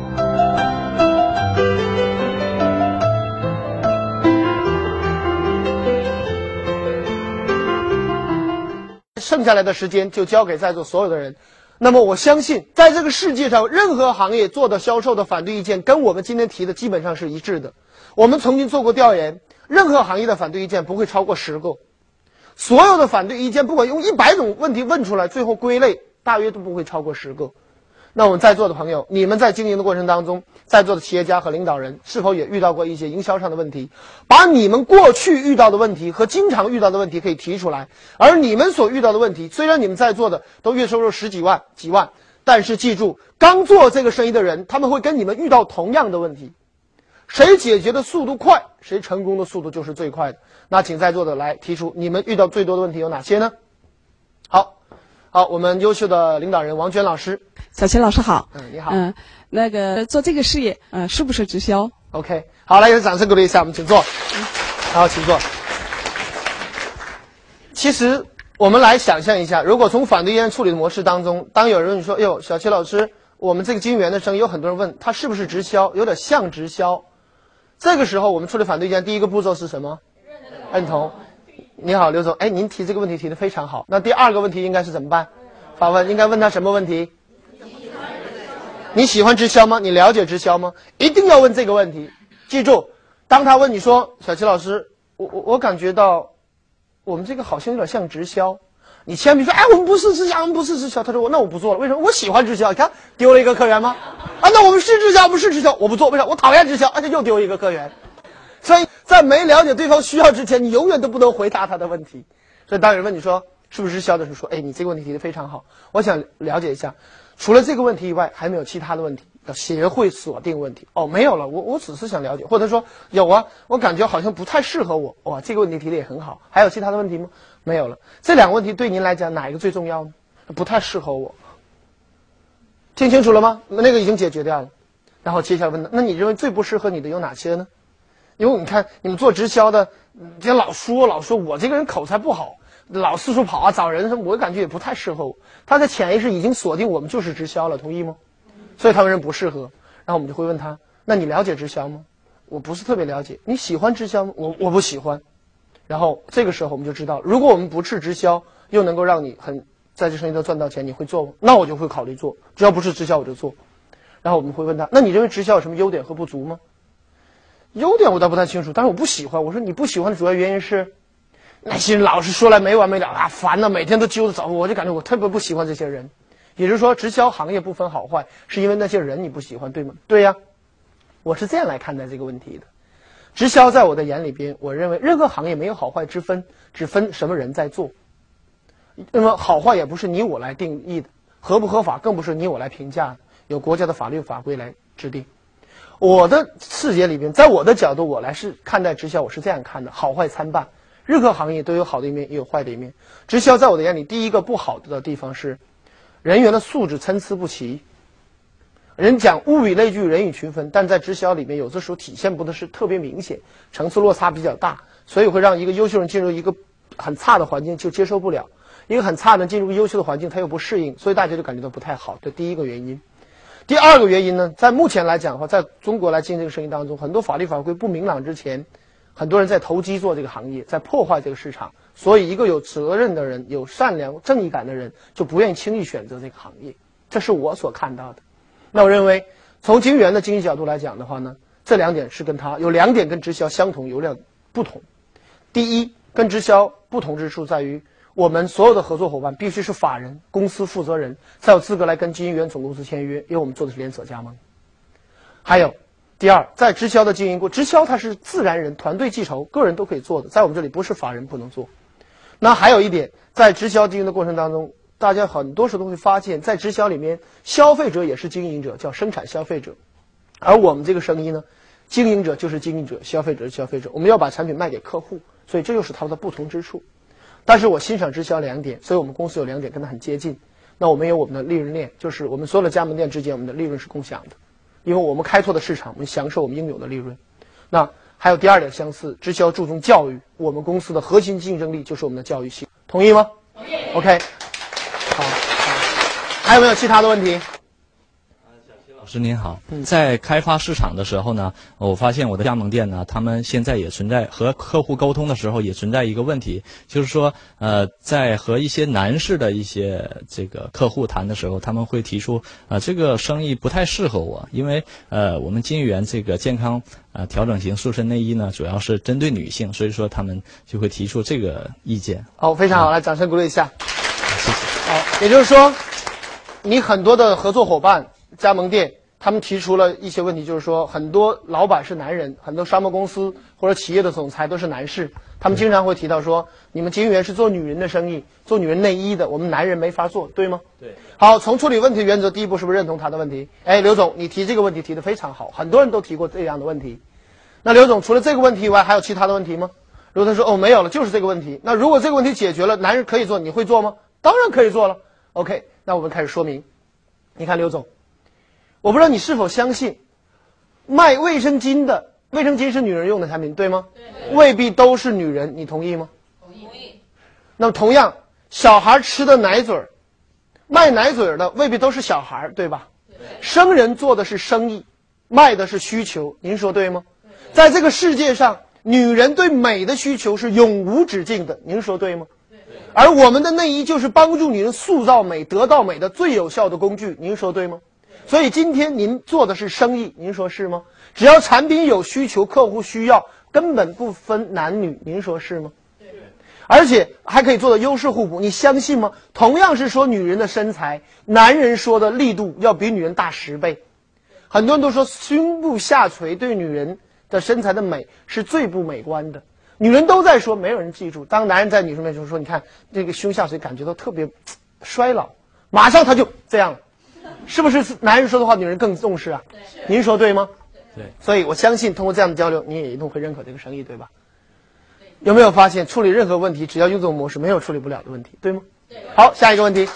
剩下来的时间就交给在座所有的人。那么我相信在这个世界上任何行业做的销售的反对意见跟我们今天提的基本上是一致的。我们曾经做过调研，任何行业的反对意见不会超过10个。所有的反对意见不管用100种问题问出来，最后归类大约都不会超过10个。那我们在座的朋友，你们在经营的过程当中，在座的企业家和领导人是否也遇到过一些营销上的问题？把你们过去遇到的问题和经常遇到的问题可以提出来。而你们所遇到的问题，虽然你们在座的都月收入10几万几万，但是记住，刚做这个生意的人，他们会跟你们遇到同样的问题。谁解决的速度快，谁成功的速度就是最快的。那请在座的来提出你们遇到最多的问题有哪些呢？好，我们优秀的领导人王娟老师。 小齐老师好。 你好。 那个做这个事业，是不是直销 ？OK， 好，来，有掌声鼓励一下，我们请坐。好，请坐。其实我们来想象一下，如果从反对意见处理的模式当中，当有人问你说，哎呦，小齐老师，我们这个金源的生意有很多人问，他是不是直销？有点像直销。这个时候我们处理反对意见第一个步骤是什么？认同。你好，刘总，哎，您提这个问题提得非常好。那第2个问题应该是怎么办？发问应该问他什么问题？你喜欢直销吗？你了解直销吗？一定要问这个问题。记住，当他问你说，小齐老师，我感觉到我们这个好像有点像直销，你千万别说，哎，我们不是直销，我们不是直销。他说那我不做了，为什么？我喜欢直销。你看丢了一个客源吗？那我们是直销，不是直销，我不做，为啥？我讨厌直销，而且又丢一个客源。所以在没了解对方需要之前，你永远都不能回答他的问题。所以当有人问你说是不是直销的时候，说，哎，你这个问题提得非常好，我想了解一下，除了这个问题以外，还没有其他的问题？要学会锁定问题。没有了，我只是想了解，或者说有啊，我感觉好像不太适合我。哇，这个问题提得也很好。还有其他的问题吗？没有了。这2个问题对您来讲哪一个最重要呢？不太适合我。听清楚了吗？那个已经解决掉了。然后接下来问他，那你认为最不适合你的有哪些呢？因为你看你们做直销的，这老说我这个人口才不好，老四处跑啊找人，我感觉也不太适合我。他的潜意识已经锁定我们就是直销了，同意吗？所以他们人不适合。然后我们就会问他，那你了解直销吗？我不是特别了解。你喜欢直销吗？我不喜欢。然后这个时候我们就知道，如果我们不是直销，又能够让你很在这生意中赚到钱，你会做吗？那我就会考虑做，只要不是直销我就做。然后我们会问他，那你认为直销有什么优点和不足吗？优点我倒不太清楚，但是我不喜欢。我说你不喜欢的主要原因是，那些人老是说来没完没了啊，烦呐，每天都揪着找我，就感觉我特别不喜欢这些人。也就是说，直销行业不分好坏，是因为那些人你不喜欢，对吗？对呀，我是这样来看待这个问题的。直销在我的眼里边，我认为任何行业没有好坏之分，只分什么人在做。那么好坏也不是你我来定义的，合不合法更不是你我来评价的，有国家的法律法规来制定。我的视野里边，在我的角度，我来是看待直销，我是这样看的：好坏参半，任何行业都有好的一面，也有坏的一面。直销在我的眼里，第一个不好的地方是人员的素质参差不齐。人讲物以类聚，人以群分，但在直销里面，有的时候体现不的是特别明显，层次落差比较大，所以会让一个优秀人进入一个很差的环境就接受不了，一个很差的人进入优秀的环境他又不适应，所以大家就感觉到不太好。这第一个原因。第二个原因呢，在目前来讲的话，在中国来经营这个生意当中，很多法律法规不明朗之前，很多人在投机做这个行业，在破坏这个市场，所以一个有责任的人、有善良正义感的人就不愿意轻易选择这个行业，这是我所看到的。那我认为，从经营员的经济角度来讲的话呢，这两点是有两点跟直销相同，有两不同。第一，跟直销不同之处在于，我们所有的合作伙伴必须是法人、公司负责人，才有资格来跟经营员总公司签约，因为我们做的是连锁加盟。还有，第二，在直销的经营过，直销它是自然人、团队计酬、个人都可以做的，在我们这里不是法人不能做。那还有一点，在直销经营的过程当中，大家很多时候都会发现，在直销里面，消费者也是经营者，叫生产消费者。而我们这个生意呢，经营者就是经营者，消费者是消费者。我们要把产品卖给客户，所以这就是它的不同之处。但是我欣赏直销两点，所以我们公司有两点跟它很接近。那我们有我们的利润链，就是我们所有的加盟店之间，我们的利润是共享的，因为我们开拓的市场，我们享受我们应有的利润。那还有第二点相似，直销注重教育，我们公司的核心竞争力就是我们的教育系统，同意吗？同意。OK。好，还有没有其他的问题？ 老师您好，在开发市场的时候呢，我发现我的加盟店呢，他们现在也存在和客户沟通的时候也存在一个问题，就是说，在和一些男士的一些这个客户谈的时候，他们会提出，这个生意不太适合我，因为我们经营员这个健康调整型塑身内衣呢，主要是针对女性，所以说他们就会提出这个意见。 好，非常好，来掌声鼓励一下。 谢谢。 好，也就是说，你很多的合作伙伴、加盟店，他们提出了一些问题，就是说，很多老板是男人，很多商贸公司或者企业的总裁都是男士，他们经常会提到说，你们经营员是做女人的生意，做女人内衣的，我们男人没法做，对吗？对。好，从处理问题的原则，第一步是不是认同他的问题？哎，刘总，你提这个问题提得非常好，很多人都提过这样的问题。那刘总，除了这个问题以外，还有其他的问题吗？如果他说没有了，就是这个问题。那如果这个问题解决了，男人可以做，你会做吗？当然可以做了。OK， 那我们开始说明。你看刘总，我不知道你是否相信，卖卫生巾的卫生巾是女人用的产品，对吗？对。未必都是女人，你同意吗？同意。那么同样，小孩吃的奶嘴儿，卖奶嘴儿的未必都是小孩，对吧？对。生人做的是生意，卖的是需求，您说对吗？对。在这个世界上，女人对美的需求是永无止境的，您说对吗？而我们的内衣就是帮助女人塑造美、得到美的最有效的工具，您说对吗？所以今天您做的是生意，您说是吗？只要产品有需求，客户需要，根本不分男女，您说是吗？对。而且还可以做到优势互补，你相信吗？同样是说女人的身材，男人说的力度要比女人大10倍。很多人都说胸部下垂对女人的身材的美是最不美观的。女人都在说，没有人记住。当男人在女生面前说，你看这个胸下垂，感觉到特别衰老，马上他就这样了，是不是？男人说的话，女人更重视啊？您说对吗？对。所以我相信，通过这样的交流，你也一定会认可这个生意，对吧？有没有发现，处理任何问题，只要用这种模式，没有处理不了的问题，对吗？对。好，下一个问题。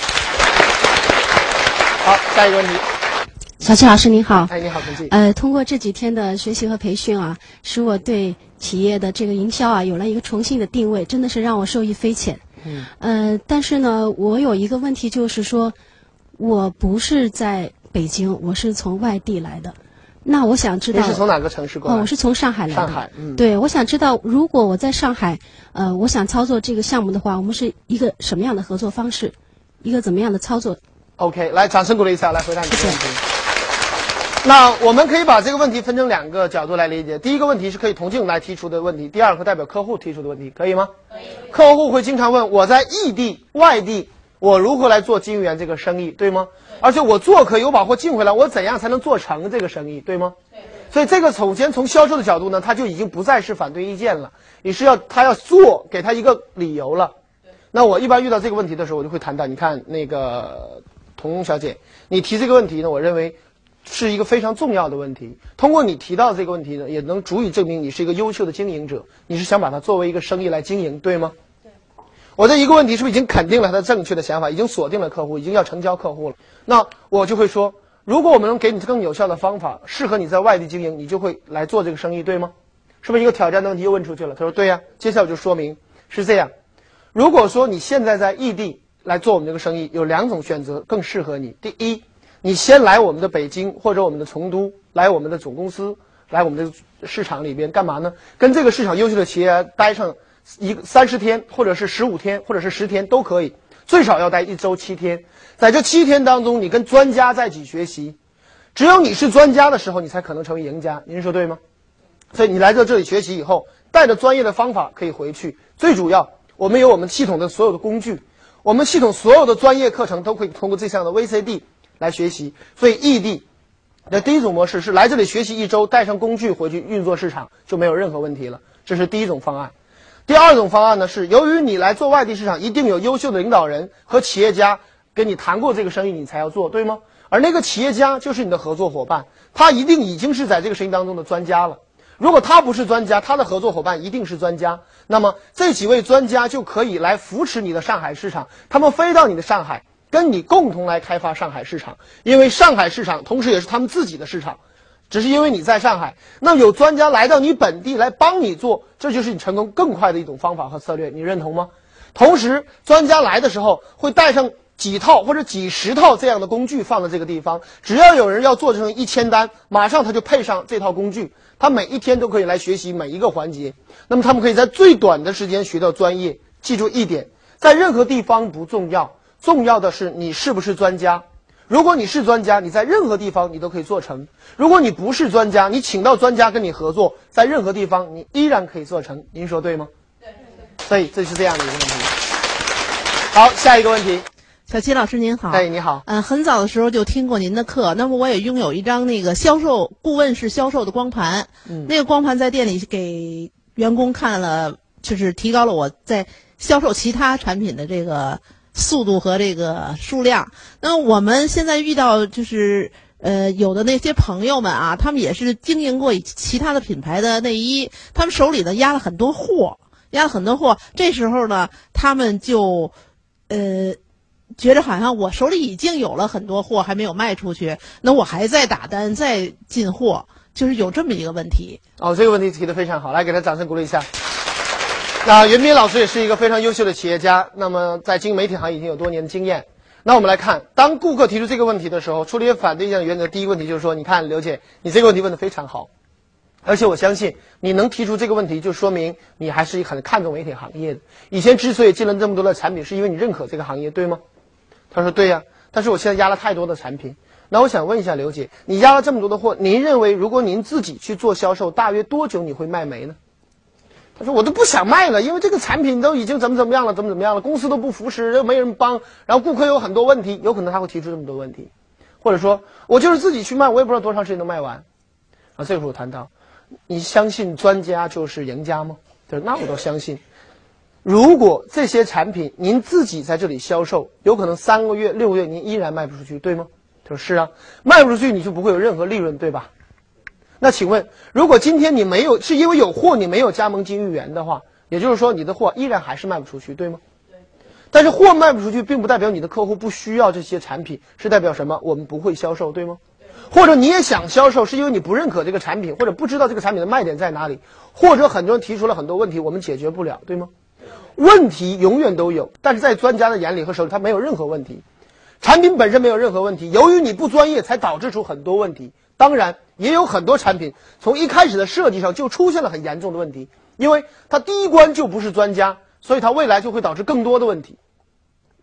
好，下一个问题。 小齐老师您好。 哎，你好，陈记。 通过这几天的学习和培训啊，使我对企业的这个营销啊有了一个重新的定位，真的是让我受益匪浅。但是呢，我有一个问题，就是说，我不是在北京，我是从外地来的。那我想知道， 你是从哪个城市过来？ 我是从上海来的。 上海， 对，我想知道，如果我在上海，我想操作这个项目的话，我们是一个什么样的合作方式？ 一个怎么样的操作。 OK， 来，掌声鼓励一下，来回答你这个问题。那我们可以把这个问题分成2个角度来理解。第一个问题是可以同性来提出的问题，第二个代表客户提出的问题，可以吗？可以。客户会经常问我在异地、外地，我如何来做金鱼园这个生意，对吗？而且我做可以，我把货进回来，我怎样才能做成这个生意，对吗？对。所以这个首先从销售的角度呢，他就已经不再是反对意见了，你是他要做，给他一个理由了。那我一般遇到这个问题的时候，我就会谈到，你看那个童小姐，你提这个问题呢，我认为是一个非常重要的问题。通过你提到这个问题呢，也能足以证明你是一个优秀的经营者，你是想把它作为一个生意来经营，对吗？对。我这一个问题是不是已经肯定了他的正确的想法，已经锁定了客户，已经要成交客户了？那我就会说，如果我们能给你更有效的方法，适合你在外地经营，你就会来做这个生意，对吗？是不是一个挑战的问题又问出去了？他说对呀。接下来我就说明是这样。如果说你现在在异地来做我们这个生意，有2种选择更适合你。第一，你先来我们的北京或者我们的成都，来我们的总公司，来我们的市场里边干嘛呢？跟这个市场优秀的企业家待上30天，或者是15天，或者是10天都可以，最少要待1周7天。在这7天当中，你跟专家在一起学习，只有你是专家的时候，你才可能成为赢家。您说对吗？所以你来到这里学习以后，带着专业的方法可以回去。最主要，我们有我们系统的所有的工具，我们系统所有的专业课程都可以通过这项的 VCD 来学习。所以异地的第一种模式是来这里学习1周，带上工具回去运作市场，就没有任何问题了。这是第一种方案。第二种方案呢，是由于你来做外地市场，一定有优秀的领导人和企业家跟你谈过这个生意，你才要做，对吗？而那个企业家就是你的合作伙伴，他一定已经是在这个生意当中的专家了。如果他不是专家，他的合作伙伴一定是专家，那么这几位专家就可以来扶持你的上海市场，他们飞到你的上海，跟你共同来开发上海市场，因为上海市场同时也是他们自己的市场，只是因为你在上海，那有专家来到你本地来帮你做，这就是你成功更快的一种方法和策略，你认同吗？同时专家来的时候会带上几套或者几10套这样的工具放在这个地方，只要有人要做成1000单，马上他就配上这套工具，他每一天都可以来学习每一个环节，那么他们可以在最短的时间学到专业。记住一点，在任何地方不重要，重要的是你是不是专家。如果你是专家，你在任何地方你都可以做成；如果你不是专家，你请到专家跟你合作，在任何地方你依然可以做成。您说对吗？对。所以这是这样的一个问题。好，下一个问题。 小齐老师您好。 哎，你好。 很早的时候就听过您的课，那么我也拥有一张那个顾问式销售的光盘，那个光盘在店里给员工看了，就是提高了我在销售其他产品的这个速度和这个数量。那我们现在遇到就是有的那些朋友们啊，他们也是经营过其他的品牌的内衣，他们手里呢压了很多货，这时候呢他们就觉得好像我手里已经有了很多货还没有卖出去，那我还在打单再进货，就是有这么一个问题。 哦，这个问题提得非常好，来给他掌声鼓励一下。那袁斌老师也是一个非常优秀的企业家，那么在经营媒体行业已经有多年的经验。那我们来看，当顾客提出这个问题的时候，处理反对意见的原则，第一个问题就是说，你看刘姐，你这个问题问得非常好，而且我相信你能提出这个问题，就说明你还是很看重媒体行业的。以前之所以进了这么多的产品，是因为你认可这个行业，对吗？他说对呀，但是我现在压了太多的产品。那我想问一下刘姐，你压了这么多的货，您认为如果您自己去做销售，大约多久你会卖没呢？他说我都不想卖了，因为这个产品都已经怎么样了，公司都不扶持，又没人帮，然后顾客有很多问题，有可能他会提出这么多问题。或者说我就是自己去卖，我也不知道多长时间能卖完。这个时候我谈到，你相信专家就是赢家吗？他说那我倒相信。如果这些产品您自己在这里销售，有可能3个月、6个月您依然卖不出去，对吗？他说是啊，卖不出去你就不会有任何利润，对吧？那请问，如果今天你没有，是因为有货你没有加盟金鱼园的话，也就是说你的货依然还是卖不出去，对吗？对。但是货卖不出去并不代表你的客户不需要这些产品，是代表什么？我们不会销售，对吗？或者你也想销售，是因为你不认可这个产品，或者不知道这个产品的卖点在哪里，或者很多人提出了很多问题我们解决不了，对吗？问题永远都有，但是在专家的眼里和手里，他没有任何问题。产品本身没有任何问题，由于你不专业才导致出很多问题。当然也有很多产品从一开始的设计上就出现了很严重的问题，因为它第一关就不是专家，所以它未来就会导致更多的问题。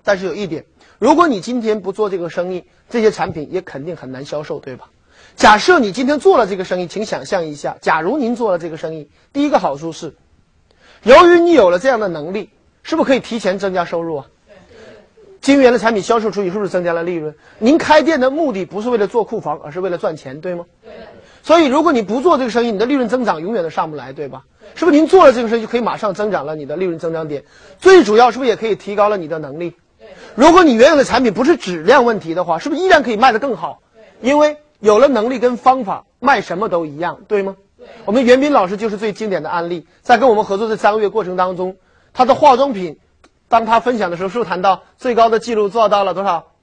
但是有一点，如果你今天不做这个生意，这些产品也肯定很难销售，对吧？假设你今天做了这个生意，请想象一下，假如您做了这个生意，第一个好处是，由于你有了这样的能力，是不是可以提前增加收入啊？金源的产品销售出去，是不是增加了利润？您开店的目的不是为了做库房，而是为了赚钱，对吗？对。所以如果你不做这个生意，你的利润增长永远都上不来，对吧？是不是您做了这个生意就可以马上增长了你的利润增长点？最主要是不是也可以提高了你的能力？如果你原有的产品不是质量问题的话，是不是依然可以卖得更好？因为有了能力跟方法，卖什么都一样，对吗？我们袁斌老师就是最经典的案例，在跟我们合作这3个月过程当中，他的化妆品，当他分享的时候，是不是谈到最高的记录做到了多少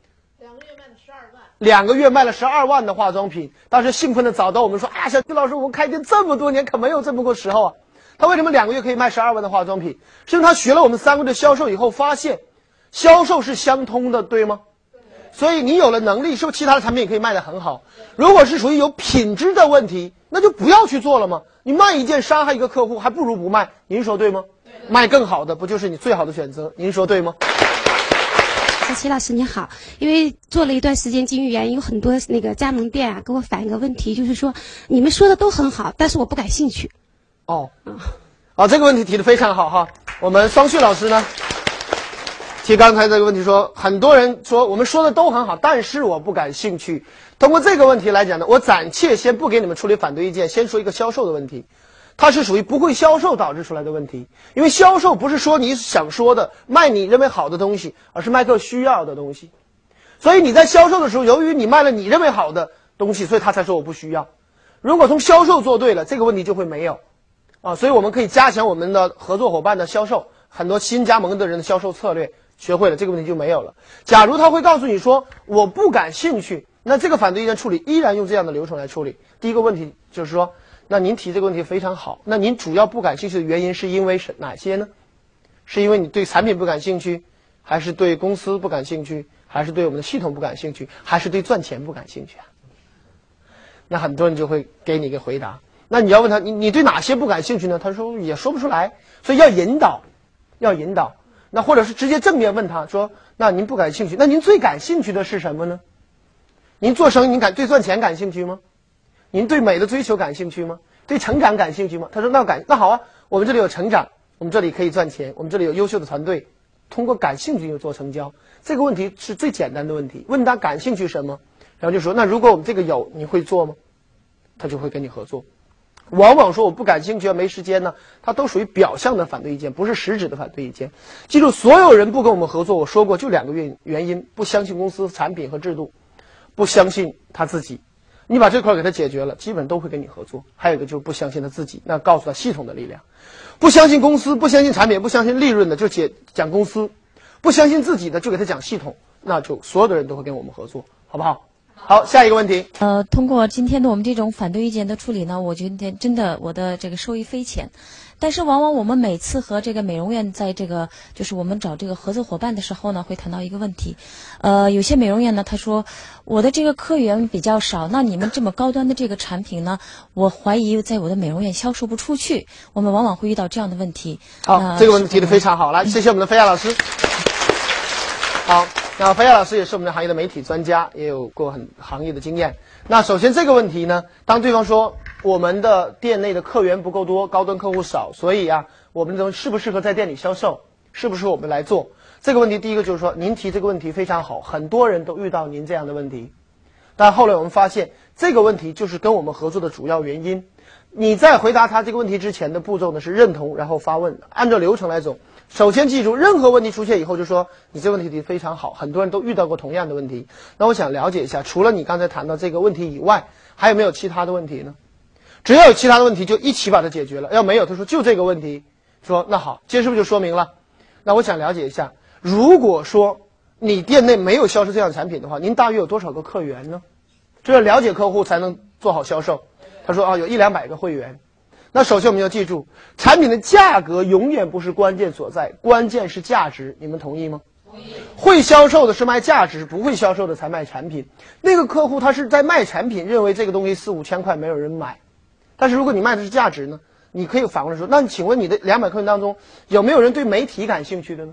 ？2个月卖了12万的化妆品，当时兴奋的找到我们说：“哎呀，小徐老师，我们开店这么多年，可没有这么过时候啊！”他为什么2个月可以卖12万的化妆品？是因为他学了我们3个月的销售以后，发现销售是相通的，对吗？所以你有了能力，是不是其他的产品也可以卖得很好？如果是属于有品质的问题，那就不要去做了嘛。你卖一件伤害一个客户，还不如不卖。您说对吗？卖更好的不就是你最好的选择？您说对吗？ 小齐老师你好，因为做了一段时间经营原因，有很多那个加盟店啊给我反映个问题，就是说你们说的都很好，但是我不感兴趣。 这个问题提得非常好哈。我们双旭老师呢提刚才这个问题说，很多人说我们说的都很好，但是我不感兴趣。通过这个问题来讲呢，我暂且先不给你们处理反对意见，先说一个销售的问题。它是属于不会销售导致出来的问题，因为销售不是说你想说的卖你认为好的东西，而是卖客需要的东西。所以你在销售的时候，由于你卖了你认为好的东西，所以他才说我不需要。如果从销售做对了，这个问题就会没有所以我们可以加强我们的合作伙伴的销售，很多新加盟的人的销售策略学会了，这个问题就没有了。假如他会告诉你说我不感兴趣，那这个反对意见处理依然用这样的流程来处理。第一个问题就是说，那您提这个问题非常好，那您主要不感兴趣的原因是因为哪些呢？是因为你对产品不感兴趣，还是对公司不感兴趣，还是对我们的系统不感兴趣，还是对赚钱不感兴趣啊？那很多人就会给你一个回答。那你要问他，你对哪些不感兴趣呢？他说也说不出来，所以要引导。那或者是直接正面问他说，那您不感兴趣，那您最感兴趣的是什么呢？您做生意，您对赚钱感兴趣吗？您对美的追求感兴趣吗？对成长感兴趣吗？他说那好啊，我们这里有成长，我们这里可以赚钱，我们这里有优秀的团队，通过感兴趣就做成交。这个问题是最简单的问题，问他感兴趣什么，然后就说那如果我们这个有，你会做吗？他就会跟你合作。往往说我不感兴趣没时间呢，它都属于表象的反对意见，不是实质的反对意见。记住，所有人不跟我们合作，我说过就2个原因：不相信公司产品和制度，不相信他自己。你把这块给他解决了，基本都会跟你合作。还有一个就是不相信他自己，那告诉他系统的力量。不相信公司，不相信产品，不相信利润的就讲公司；不相信自己的就给他讲系统，那就所有的人都会跟我们合作，好不好？好，下一个问题。 通过今天的我们这种反对意见的处理呢，我觉得真的我的这个受益匪浅。但是往往我们每次和这个美容院在这个就是我们找这个合作伙伴的时候呢，会谈到一个问题。有些美容院呢，他说我的这个客源比较少，那你们这么高端的这个产品呢，我怀疑在我的美容院销售不出去。我们往往会遇到这样的问题。 好，这个问题提得非常好，来，谢谢我们的飞亚老师。好。那飞亚老师也是我们的行业的媒体专家，也有过很行业的经验。那首先这个问题呢，当对方说我们的店内的客源不够多，高端客户少，所以我们这种适不适合在店里销售，是不是我们来做这个问题？第一个就是说，您提这个问题非常好，很多人都遇到您这样的问题，但后来我们发现这个问题就是跟我们合作的主要原因。你在回答他这个问题之前的步骤呢是认同，然后发问，按照流程来走。首先记住，任何问题出现以后就说你这个问题提得非常好，很多人都遇到过同样的问题。那我想了解一下，除了你刚才谈到这个问题以外，还有没有其他的问题呢？只要有其他的问题就一起把它解决了，要没有他说就这个问题，说那好，这是不是就说明了？那我想了解一下，如果说你店内没有销售这样的产品的话，您大约有多少个客源呢？这要了解客户才能做好销售。他说有100-200个会员。那首先我们要记住，产品的价格永远不是关键所在，关键是价值，你们同意吗？同意。会销售的是卖价值，不会销售的才卖产品。那个客户他是在卖产品，认为这个东西4-5千块没有人买，但是如果你卖的是价值呢，你可以反过来说，那请问你的200客人当中有没有人对媒体感兴趣的呢？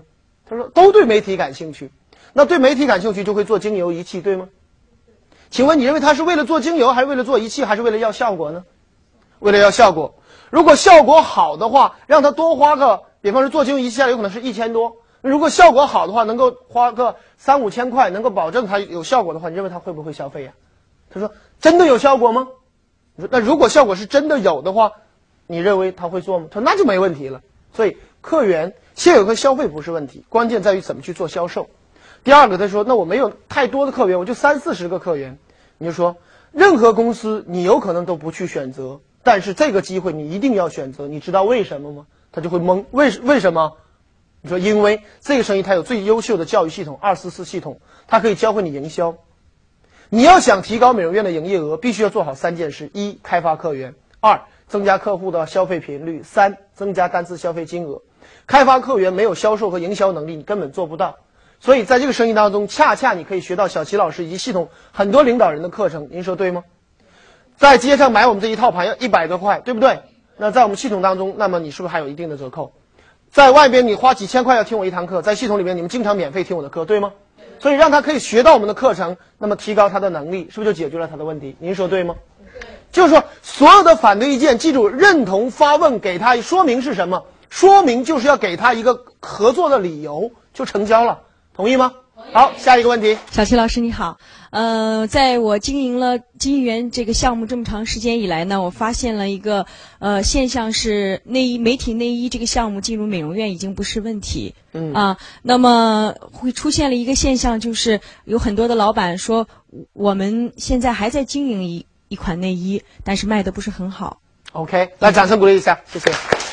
他说都对媒体感兴趣。那对媒体感兴趣就会做精油仪器，对吗？请问你认为他是为了做精油，还是为了做仪器，还是为了要效果呢？为了要效果。如果效果好的话，让他多花个，比方说做精油仪器有可能是1000多。如果效果好的话，能够花个3、5千块，能够保证它有效果的话，你认为他会不会消费呀？他说真的有效果吗？你说那如果效果是真的有的话，你认为他会做吗？他说那就没问题了。所以客源现有和消费不是问题，关键在于怎么去做销售。第二个他说那我没有太多的客源，我就30、40个客源。你就说任何公司你有可能都不去选择，但是这个机会你一定要选择，你知道为什么吗？他就会懵，为什么？你说因为这个生意它有最优秀的教育系统244系统，它可以教会你营销。你要想提高美容院的营业额，必须要做好3件事：一、开发客源；二、增加客户的消费频率；三、增加单次消费金额。开发客源没有销售和营销能力，你根本做不到。所以在这个生意当中，恰恰你可以学到小齐老师以及系统很多领导人的课程，您说对吗？在街上买我们这一套盘要100多块，对不对？那在我们系统当中，那么你是不是还有一定的折扣？在外边你花几千块要听我一堂课，在系统里面你们经常免费听我的课，对吗？所以让他可以学到我们的课程，那么提高他的能力，是不是就解决了他的问题？您说对吗？就是说所有的反对意见，记住认同发问，给他说明是什么？说明就是要给他一个合作的理由，就成交了，同意吗？好，下一个问题。 小齐老师你好，在我经营了经营园这个项目这么长时间以来呢，我发现了一个现象是媒体内衣这个项目进入美容院已经不是问题。那么会出现了一个现象，就是有很多的老板说我们现在还在经营一款内衣，但是卖的不是很好。 OK， 来掌声鼓励一下，谢谢。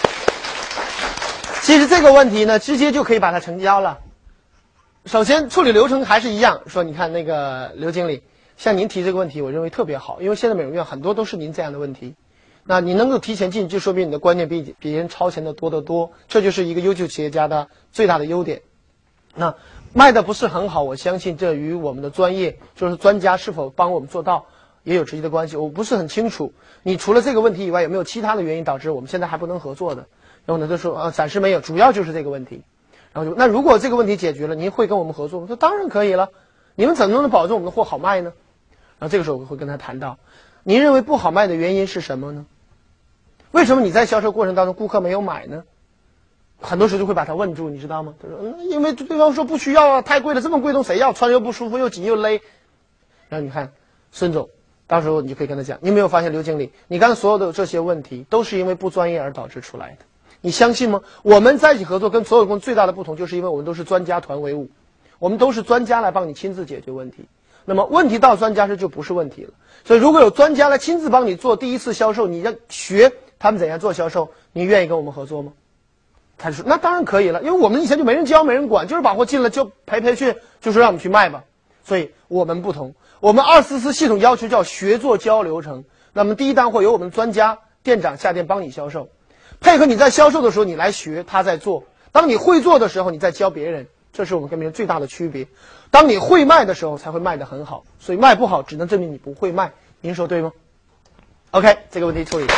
其实这个问题呢，直接就可以把它成交了。首先处理流程还是一样，说你看那个刘经理，像您提这个问题，我认为特别好，因为现在美容院很多都是您这样的问题。那你能够提前进，就说明你的观念比别人超前的多得多，这就是一个优秀企业家的最大的优点。那卖的不是很好，我相信这与我们的专业，就是专家是否帮我们做到也有直接的关系。我不是很清楚，你除了这个问题以外，有没有其他的原因导致我们现在还不能合作的？然后呢，就说暂时没有，主要就是这个问题。然后就那如果这个问题解决了，您会跟我们合作吗？说当然可以了，你们怎么能保证我们的货好卖呢？然后这个时候我会跟他谈到，您认为不好卖的原因是什么呢？为什么你在销售过程当中顾客没有买呢？很多时候就会把他问住，你知道吗？他说因为对方说不需要啊，太贵了，这么贵东西谁要？穿又不舒服，又紧又勒。然后你看孙总，到时候你就可以跟他讲，你有没有发现刘经理，你刚才所有的这些问题都是因为不专业而导致出来的。你相信吗？我们在一起合作跟所有公司最大的不同，就是因为我们都是专家团为伍，我们都是专家来帮你亲自解决问题。那么问题到专家时就不是问题了。所以如果有专家来亲自帮你做第一次销售，你要学他们怎样做销售，你愿意跟我们合作吗？他就说那当然可以了，因为我们以前就没人教没人管，就是把货进了就培训，就说让我们去卖吧。所以我们不同，我们244系统要求叫学做教流程。那么第一单货由我们专家店长下店帮你销售，配合你在销售的时候你来学，他在做。当你会做的时候，你在教别人，这是我们跟别人最大的区别。当你会卖的时候，才会卖得很好。所以卖不好，只能证明你不会卖。您说对吗 ？OK， 这个问题处理。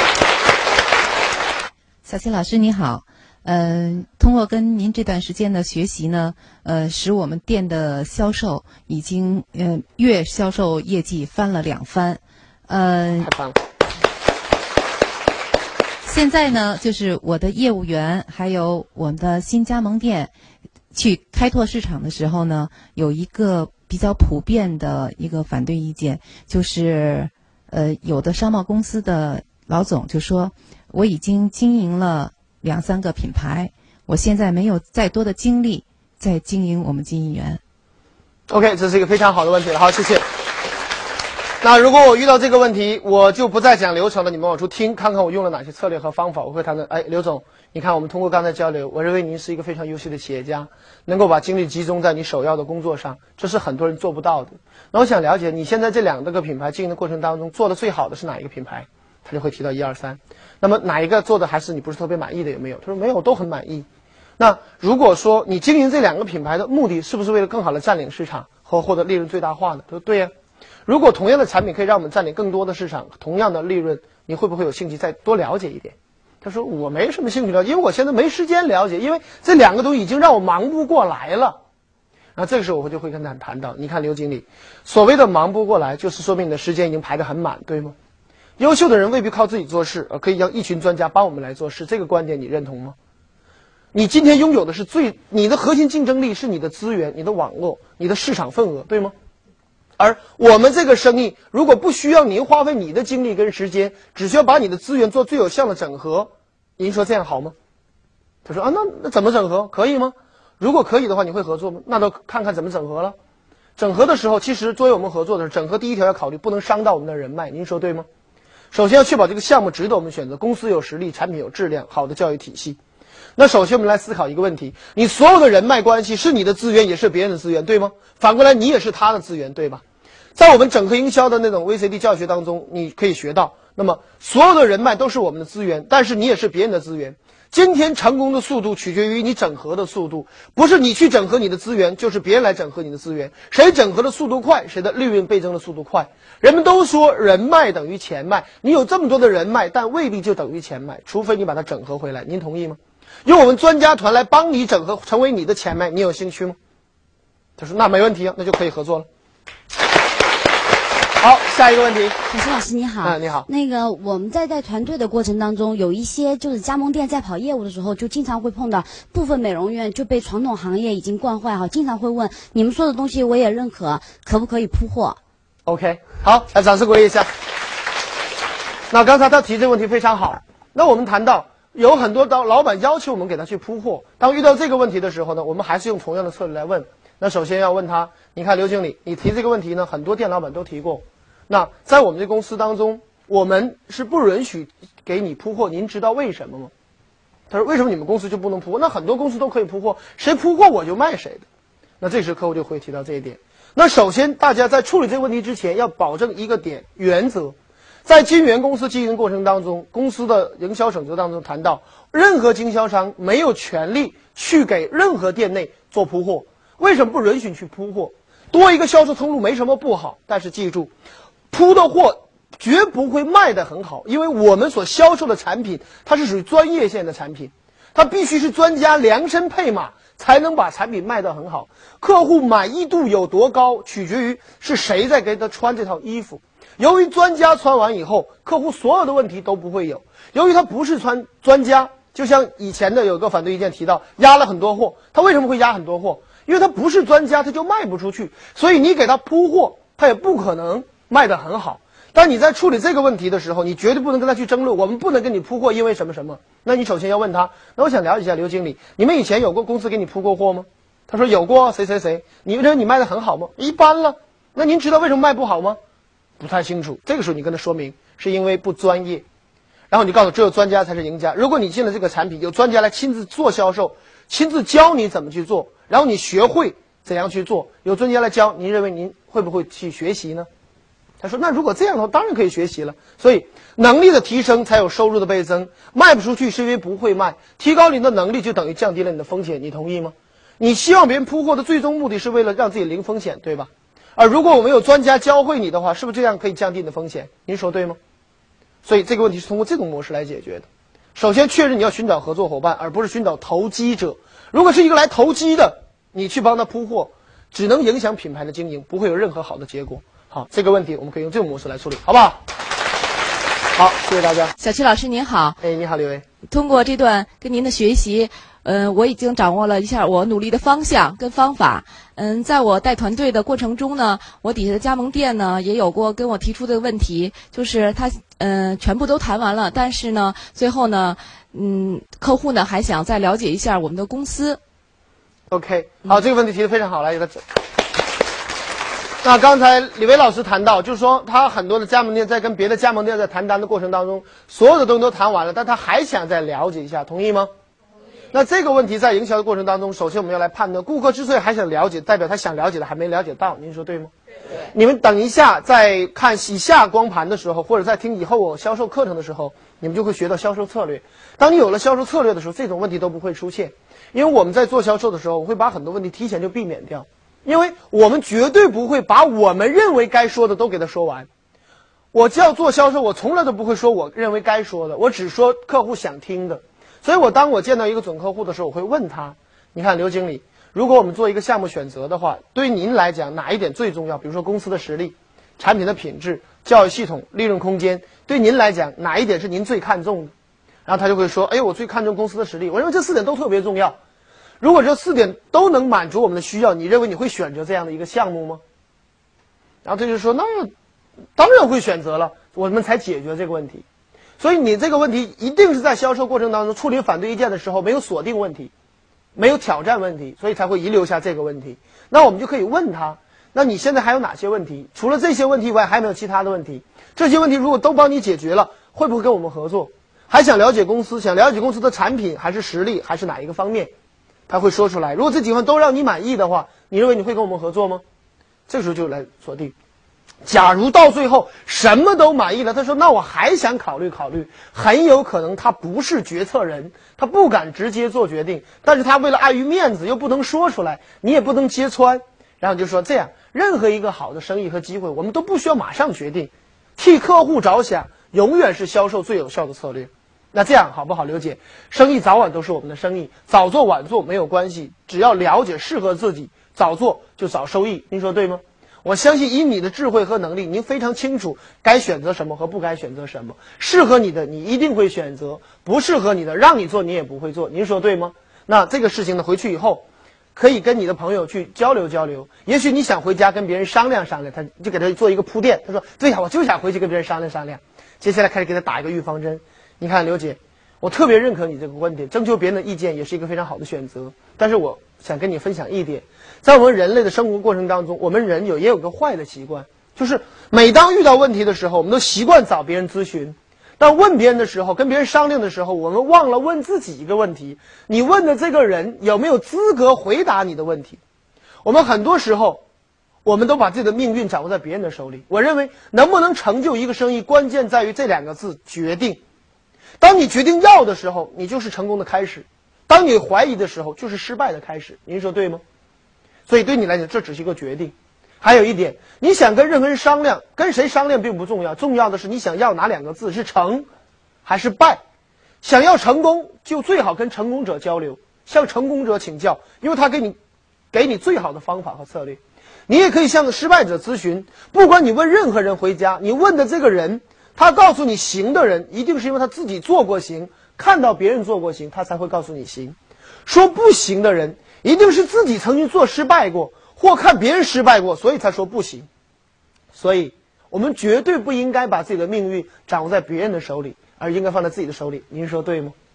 小齐老师你好，通过跟您这段时间的学习呢，使我们店的销售已经月销售业绩翻了2番， 太棒了。 现在呢，就是我的业务员还有我们的新加盟店去开拓市场的时候呢，有一个比较普遍的一个反对意见，就是有的商贸公司的老总就说，我已经经营了2、3个品牌，我现在没有再多的精力在经营我们经营园。 OK， 这是一个非常好的问题了，好，谢谢。那如果我遇到这个问题，我就不再讲流程了，你们往出听，看看我用了哪些策略和方法。我会谈的，刘总，你看我们通过刚才交流，我认为您是一个非常优秀的企业家，能够把精力集中在你首要的工作上，这是很多人做不到的。那我想了解，你现在这2个品牌经营的过程当中，做的最好的是哪一个品牌？他就会提到1、2、3。那么哪一个做的还是你不是特别满意的？有没有？他说没有，都很满意。那如果说你经营这2个品牌的目的是不是为了更好的占领市场和获得利润最大化呢？他说对呀。如果同样的产品可以让我们占领更多的市场，同样的利润，你会不会有兴趣再多了解一点？ 他说我没什么兴趣了解，因为我现在没时间了解，因为这两个东西已经让我忙不过来了。然后这个时候我就会跟他谈到，你看刘经理，所谓的忙不过来，就是说明你的时间已经排得很满，对吗？优秀的人未必靠自己做事，可以让一群专家帮我们来做事，这个观点你认同吗？你今天拥有的是你的核心竞争力是你的资源、你的网络、你的市场份额，对吗？而我们这个生意如果不需要您花费你的精力跟时间，只需要把你的资源做最有效的整合，您说这样好吗？他说啊，那怎么整合？可以吗？如果可以的话，你会合作吗？那都看看怎么整合了。整合的时候，其实作为我们合作的整合第一条要考虑不能伤到我们的人脉，您说对吗？首先要确保这个项目值得我们选择，公司有实力，产品有质量，好的教育体系。那首先我们来思考一个问题，你所有的人脉关系是你的资源也是别人的资源，对吗？反过来你也是他的资源，对吧？在我们整合营销的那种 VCD 教学当中，你可以学到，那么所有的人脉都是我们的资源，但是你也是别人的资源。今天成功的速度取决于你整合的速度，不是你去整合你的资源，就是别人来整合你的资源。谁整合的速度快，谁的利润倍增的速度快。人们都说人脉等于钱脉，你有这么多的人脉，但未必就等于钱脉，除非你把它整合回来。您同意吗？用我们专家团来帮你整合，成为你的钱脉，你有兴趣吗？他说那没问题啊，那就可以合作了。好，下一个问题。 小石老师你好。 你好。 那个我们在带团队的过程当中，有一些就是加盟店在跑业务的时候，就经常会碰到部分美容院就被传统行业已经惯坏哈，经常会问你们说的东西我也认可，可不可以铺货 ？OK， 好，来掌声鼓励一下。那刚才他提这个问题非常好。那我们谈到有很多老板要求我们给他去铺货，当遇到这个问题的时候呢，我们还是用同样的策略来问。那首先要问他，你看刘经理，你提这个问题呢，很多店老板都提过。那在我们这公司当中，我们是不允许给你铺货，您知道为什么吗？他说为什么你们公司就不能铺货？那很多公司都可以铺货，谁铺货我就卖谁的。那这时客户就会提到这一点。那首先大家在处理这个问题之前要保证一个点原则，在金源公司经营过程当中，公司的营销守则当中谈到，任何经销商没有权利去给任何店内做铺货。为什么不允许去铺货？多一个销售通路没什么不好，但是记住，铺的货绝不会卖得很好，因为我们所销售的产品它是属于专业线的产品，它必须是专家量身配马才能把产品卖得很好。客户满意度有多高，取决于是谁在给他穿这套衣服。由于专家穿完以后，客户所有的问题都不会有。由于他不是专家，就像以前的有个反对意见提到压了很多货，他为什么会压很多货？因为他不是专家，他就卖不出去，所以你给他铺货，他也不可能卖得很好。当你在处理这个问题的时候，你绝对不能跟他去争论，我们不能跟你铺货，因为什么什么。那你首先要问他，那我想了解一下刘经理，你们以前有过公司给你铺过货吗？他说有过，谁谁谁。你认为你卖得很好吗？一般了。那您知道为什么卖不好吗？不太清楚。这个时候你跟他说明是因为不专业，然后你告诉只有专家才是赢家。如果你进了这个产品，有专家来亲自做销售，亲自教你怎么去做，然后你学会怎样去做，有专家来教，您认为您会不会去学习呢？他说那如果这样的话，当然可以学习了。所以能力的提升才有收入的倍增，卖不出去是因为不会卖，提高你的能力就等于降低了你的风险，你同意吗？你希望别人铺货的最终目的是为了让自己零风险，对吧？而如果我们有专家教会你的话，是不是这样可以降低你的风险？您说对吗？所以这个问题是通过这种模式来解决的。首先确认你要寻找合作伙伴，而不是寻找投机者。如果是一个来投机的，你去帮他铺货，只能影响品牌的经营，不会有任何好的结果。好，这个问题我们可以用这种模式来处理，好不好？好，谢谢大家。 小齐老师您好。 你好，刘薇。 通过这段跟您的学习，我已经掌握了一下我努力的方向跟方法。在我带团队的过程中呢，我底下的加盟店呢也有过跟我提出的问题，就是他全部都谈完了，但是呢，最后呢，客户呢还想再了解一下我们的公司。 OK， 好，这个问题提得非常好，来一个。那刚才李薇老师谈到，就是说他很多的加盟店在跟别的加盟店在谈单的过程当中，所有的东西都谈完了，但他还想再了解一下，同意吗？那这个问题在营销的过程当中，首先我们要来判断，顾客之所以还想了解，代表他想了解的还没了解到，您说对吗？对。你们等一下在看以下光盘的时候，或者在听以后我销售课程的时候，你们就会学到销售策略。当你有了销售策略的时候，这种问题都不会出现，因为我们在做销售的时候，我会把很多问题提前就避免掉。因为我们绝对不会把我们认为该说的都给他说完， 我就要做销售，我从来都不会说我认为该说的，我只说客户想听的。所以当我见到一个准客户的时候，我会问他，你看刘经理，如果我们做一个项目选择的话，对于您来讲哪一点最重要？比如说公司的实力、产品的品质、教育系统、利润空间，对您来讲哪一点是您最看重的？然后他就会说，哎，我最看重公司的实力，我认为这4点都特别重要。如果这4点都能满足我们的需要，你认为你会选择这样的一个项目吗？然后他就说，那当然会选择了，我们才解决这个问题。所以你这个问题一定是在销售过程当中处理反对意见的时候没有锁定问题，没有挑战问题，所以才会遗留下这个问题。那我们就可以问他，那你现在还有哪些问题？除了这些问题以外，还有没有其他的问题？这些问题如果都帮你解决了，会不会跟我们合作？还想了解公司，想了解公司的产品还是实力还是哪一个方面？他会说出来。如果这几方都让你满意的话，你认为你会跟我们合作吗？这个时候就来锁定。假如到最后什么都满意了，他说那我还想考虑考虑，很有可能他不是决策人，他不敢直接做决定，但是他为了碍于面子又不能说出来，你也不能揭穿，然后就说这样，任何一个好的生意和机会我们都不需要马上决定，替客户着想永远是销售最有效的策略。那这样好不好，刘姐？生意早晚都是我们的生意，早做晚做没有关系，只要了解适合自己，早做就早收益，您说对吗？我相信以你的智慧和能力，您非常清楚该选择什么和不该选择什么，适合你的你一定会选择，不适合你的让你做你也不会做，您说对吗？那这个事情呢，回去以后可以跟你的朋友去交流交流，也许你想回家跟别人商量商量，他就给他做一个铺垫，他说对呀，我就想回去跟别人商量商量，接下来开始给他打一个预防针。你看刘姐，我特别认可你这个观点，征求别人的意见也是一个非常好的选择，但是我想跟你分享一点，在我们人类的生活过程当中，我们人也有个坏的习惯，就是每当遇到问题的时候，我们都习惯找别人咨询，但问别人的时候，跟别人商量的时候，我们忘了问自己一个问题，你问的这个人有没有资格回答你的问题？我们很多时候我们都把自己的命运掌握在别人的手里，我认为能不能成就一个生意，关键在于这2个字，决定。当你决定要的时候，你就是成功的开始，当你怀疑的时候，就是失败的开始，您说对吗？所以对你来讲，这只是一个决定。还有一点，你想跟任何人商量，跟谁商量并不重要，重要的是你想要哪2个字，是成还是败。想要成功，就最好跟成功者交流，向成功者请教，因为他给你最好的方法和策略。你也可以向失败者咨询，不管你问任何人回家，你问的这个人，他告诉你行的人，一定是因为他自己做过行，看到别人做过行，他才会告诉你行。说不行的人，一定是自己曾经做失败过，或看别人失败过，所以才说不行。所以我们绝对不应该把自己的命运掌握在别人的手里，而应该放在自己的手里，您说对吗？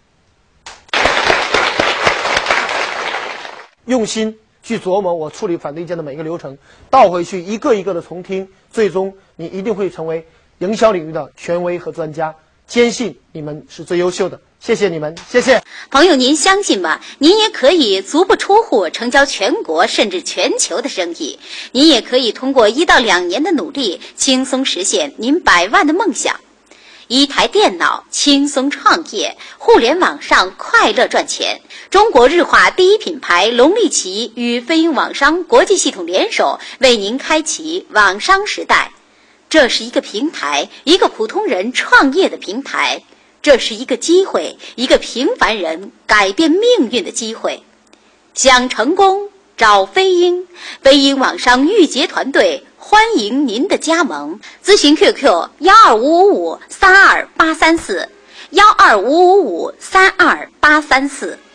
用心去琢磨我处理反对意见的每一个流程，倒回去一个一个的重听，最终你一定会成为营销领域的权威和专家，坚信你们是最优秀的。谢谢你们，谢谢。 朋友，您相信吗？您也可以足不出户成交全国甚至全球的生意，您也可以通过1到2年的努力，轻松实现您100万的梦想。1台电脑轻松创业，互联网上快乐赚钱。中国日化第一品牌龙力奇与飞鹰网商国际系统联手，为您开启网商时代。这是一个平台，一个普通人创业的平台。这是一个机会，一个平凡人改变命运的机会。想成功，找飞鹰，飞鹰网商御结团队欢迎您的加盟。咨询 QQ 12555-32834，12555-32834。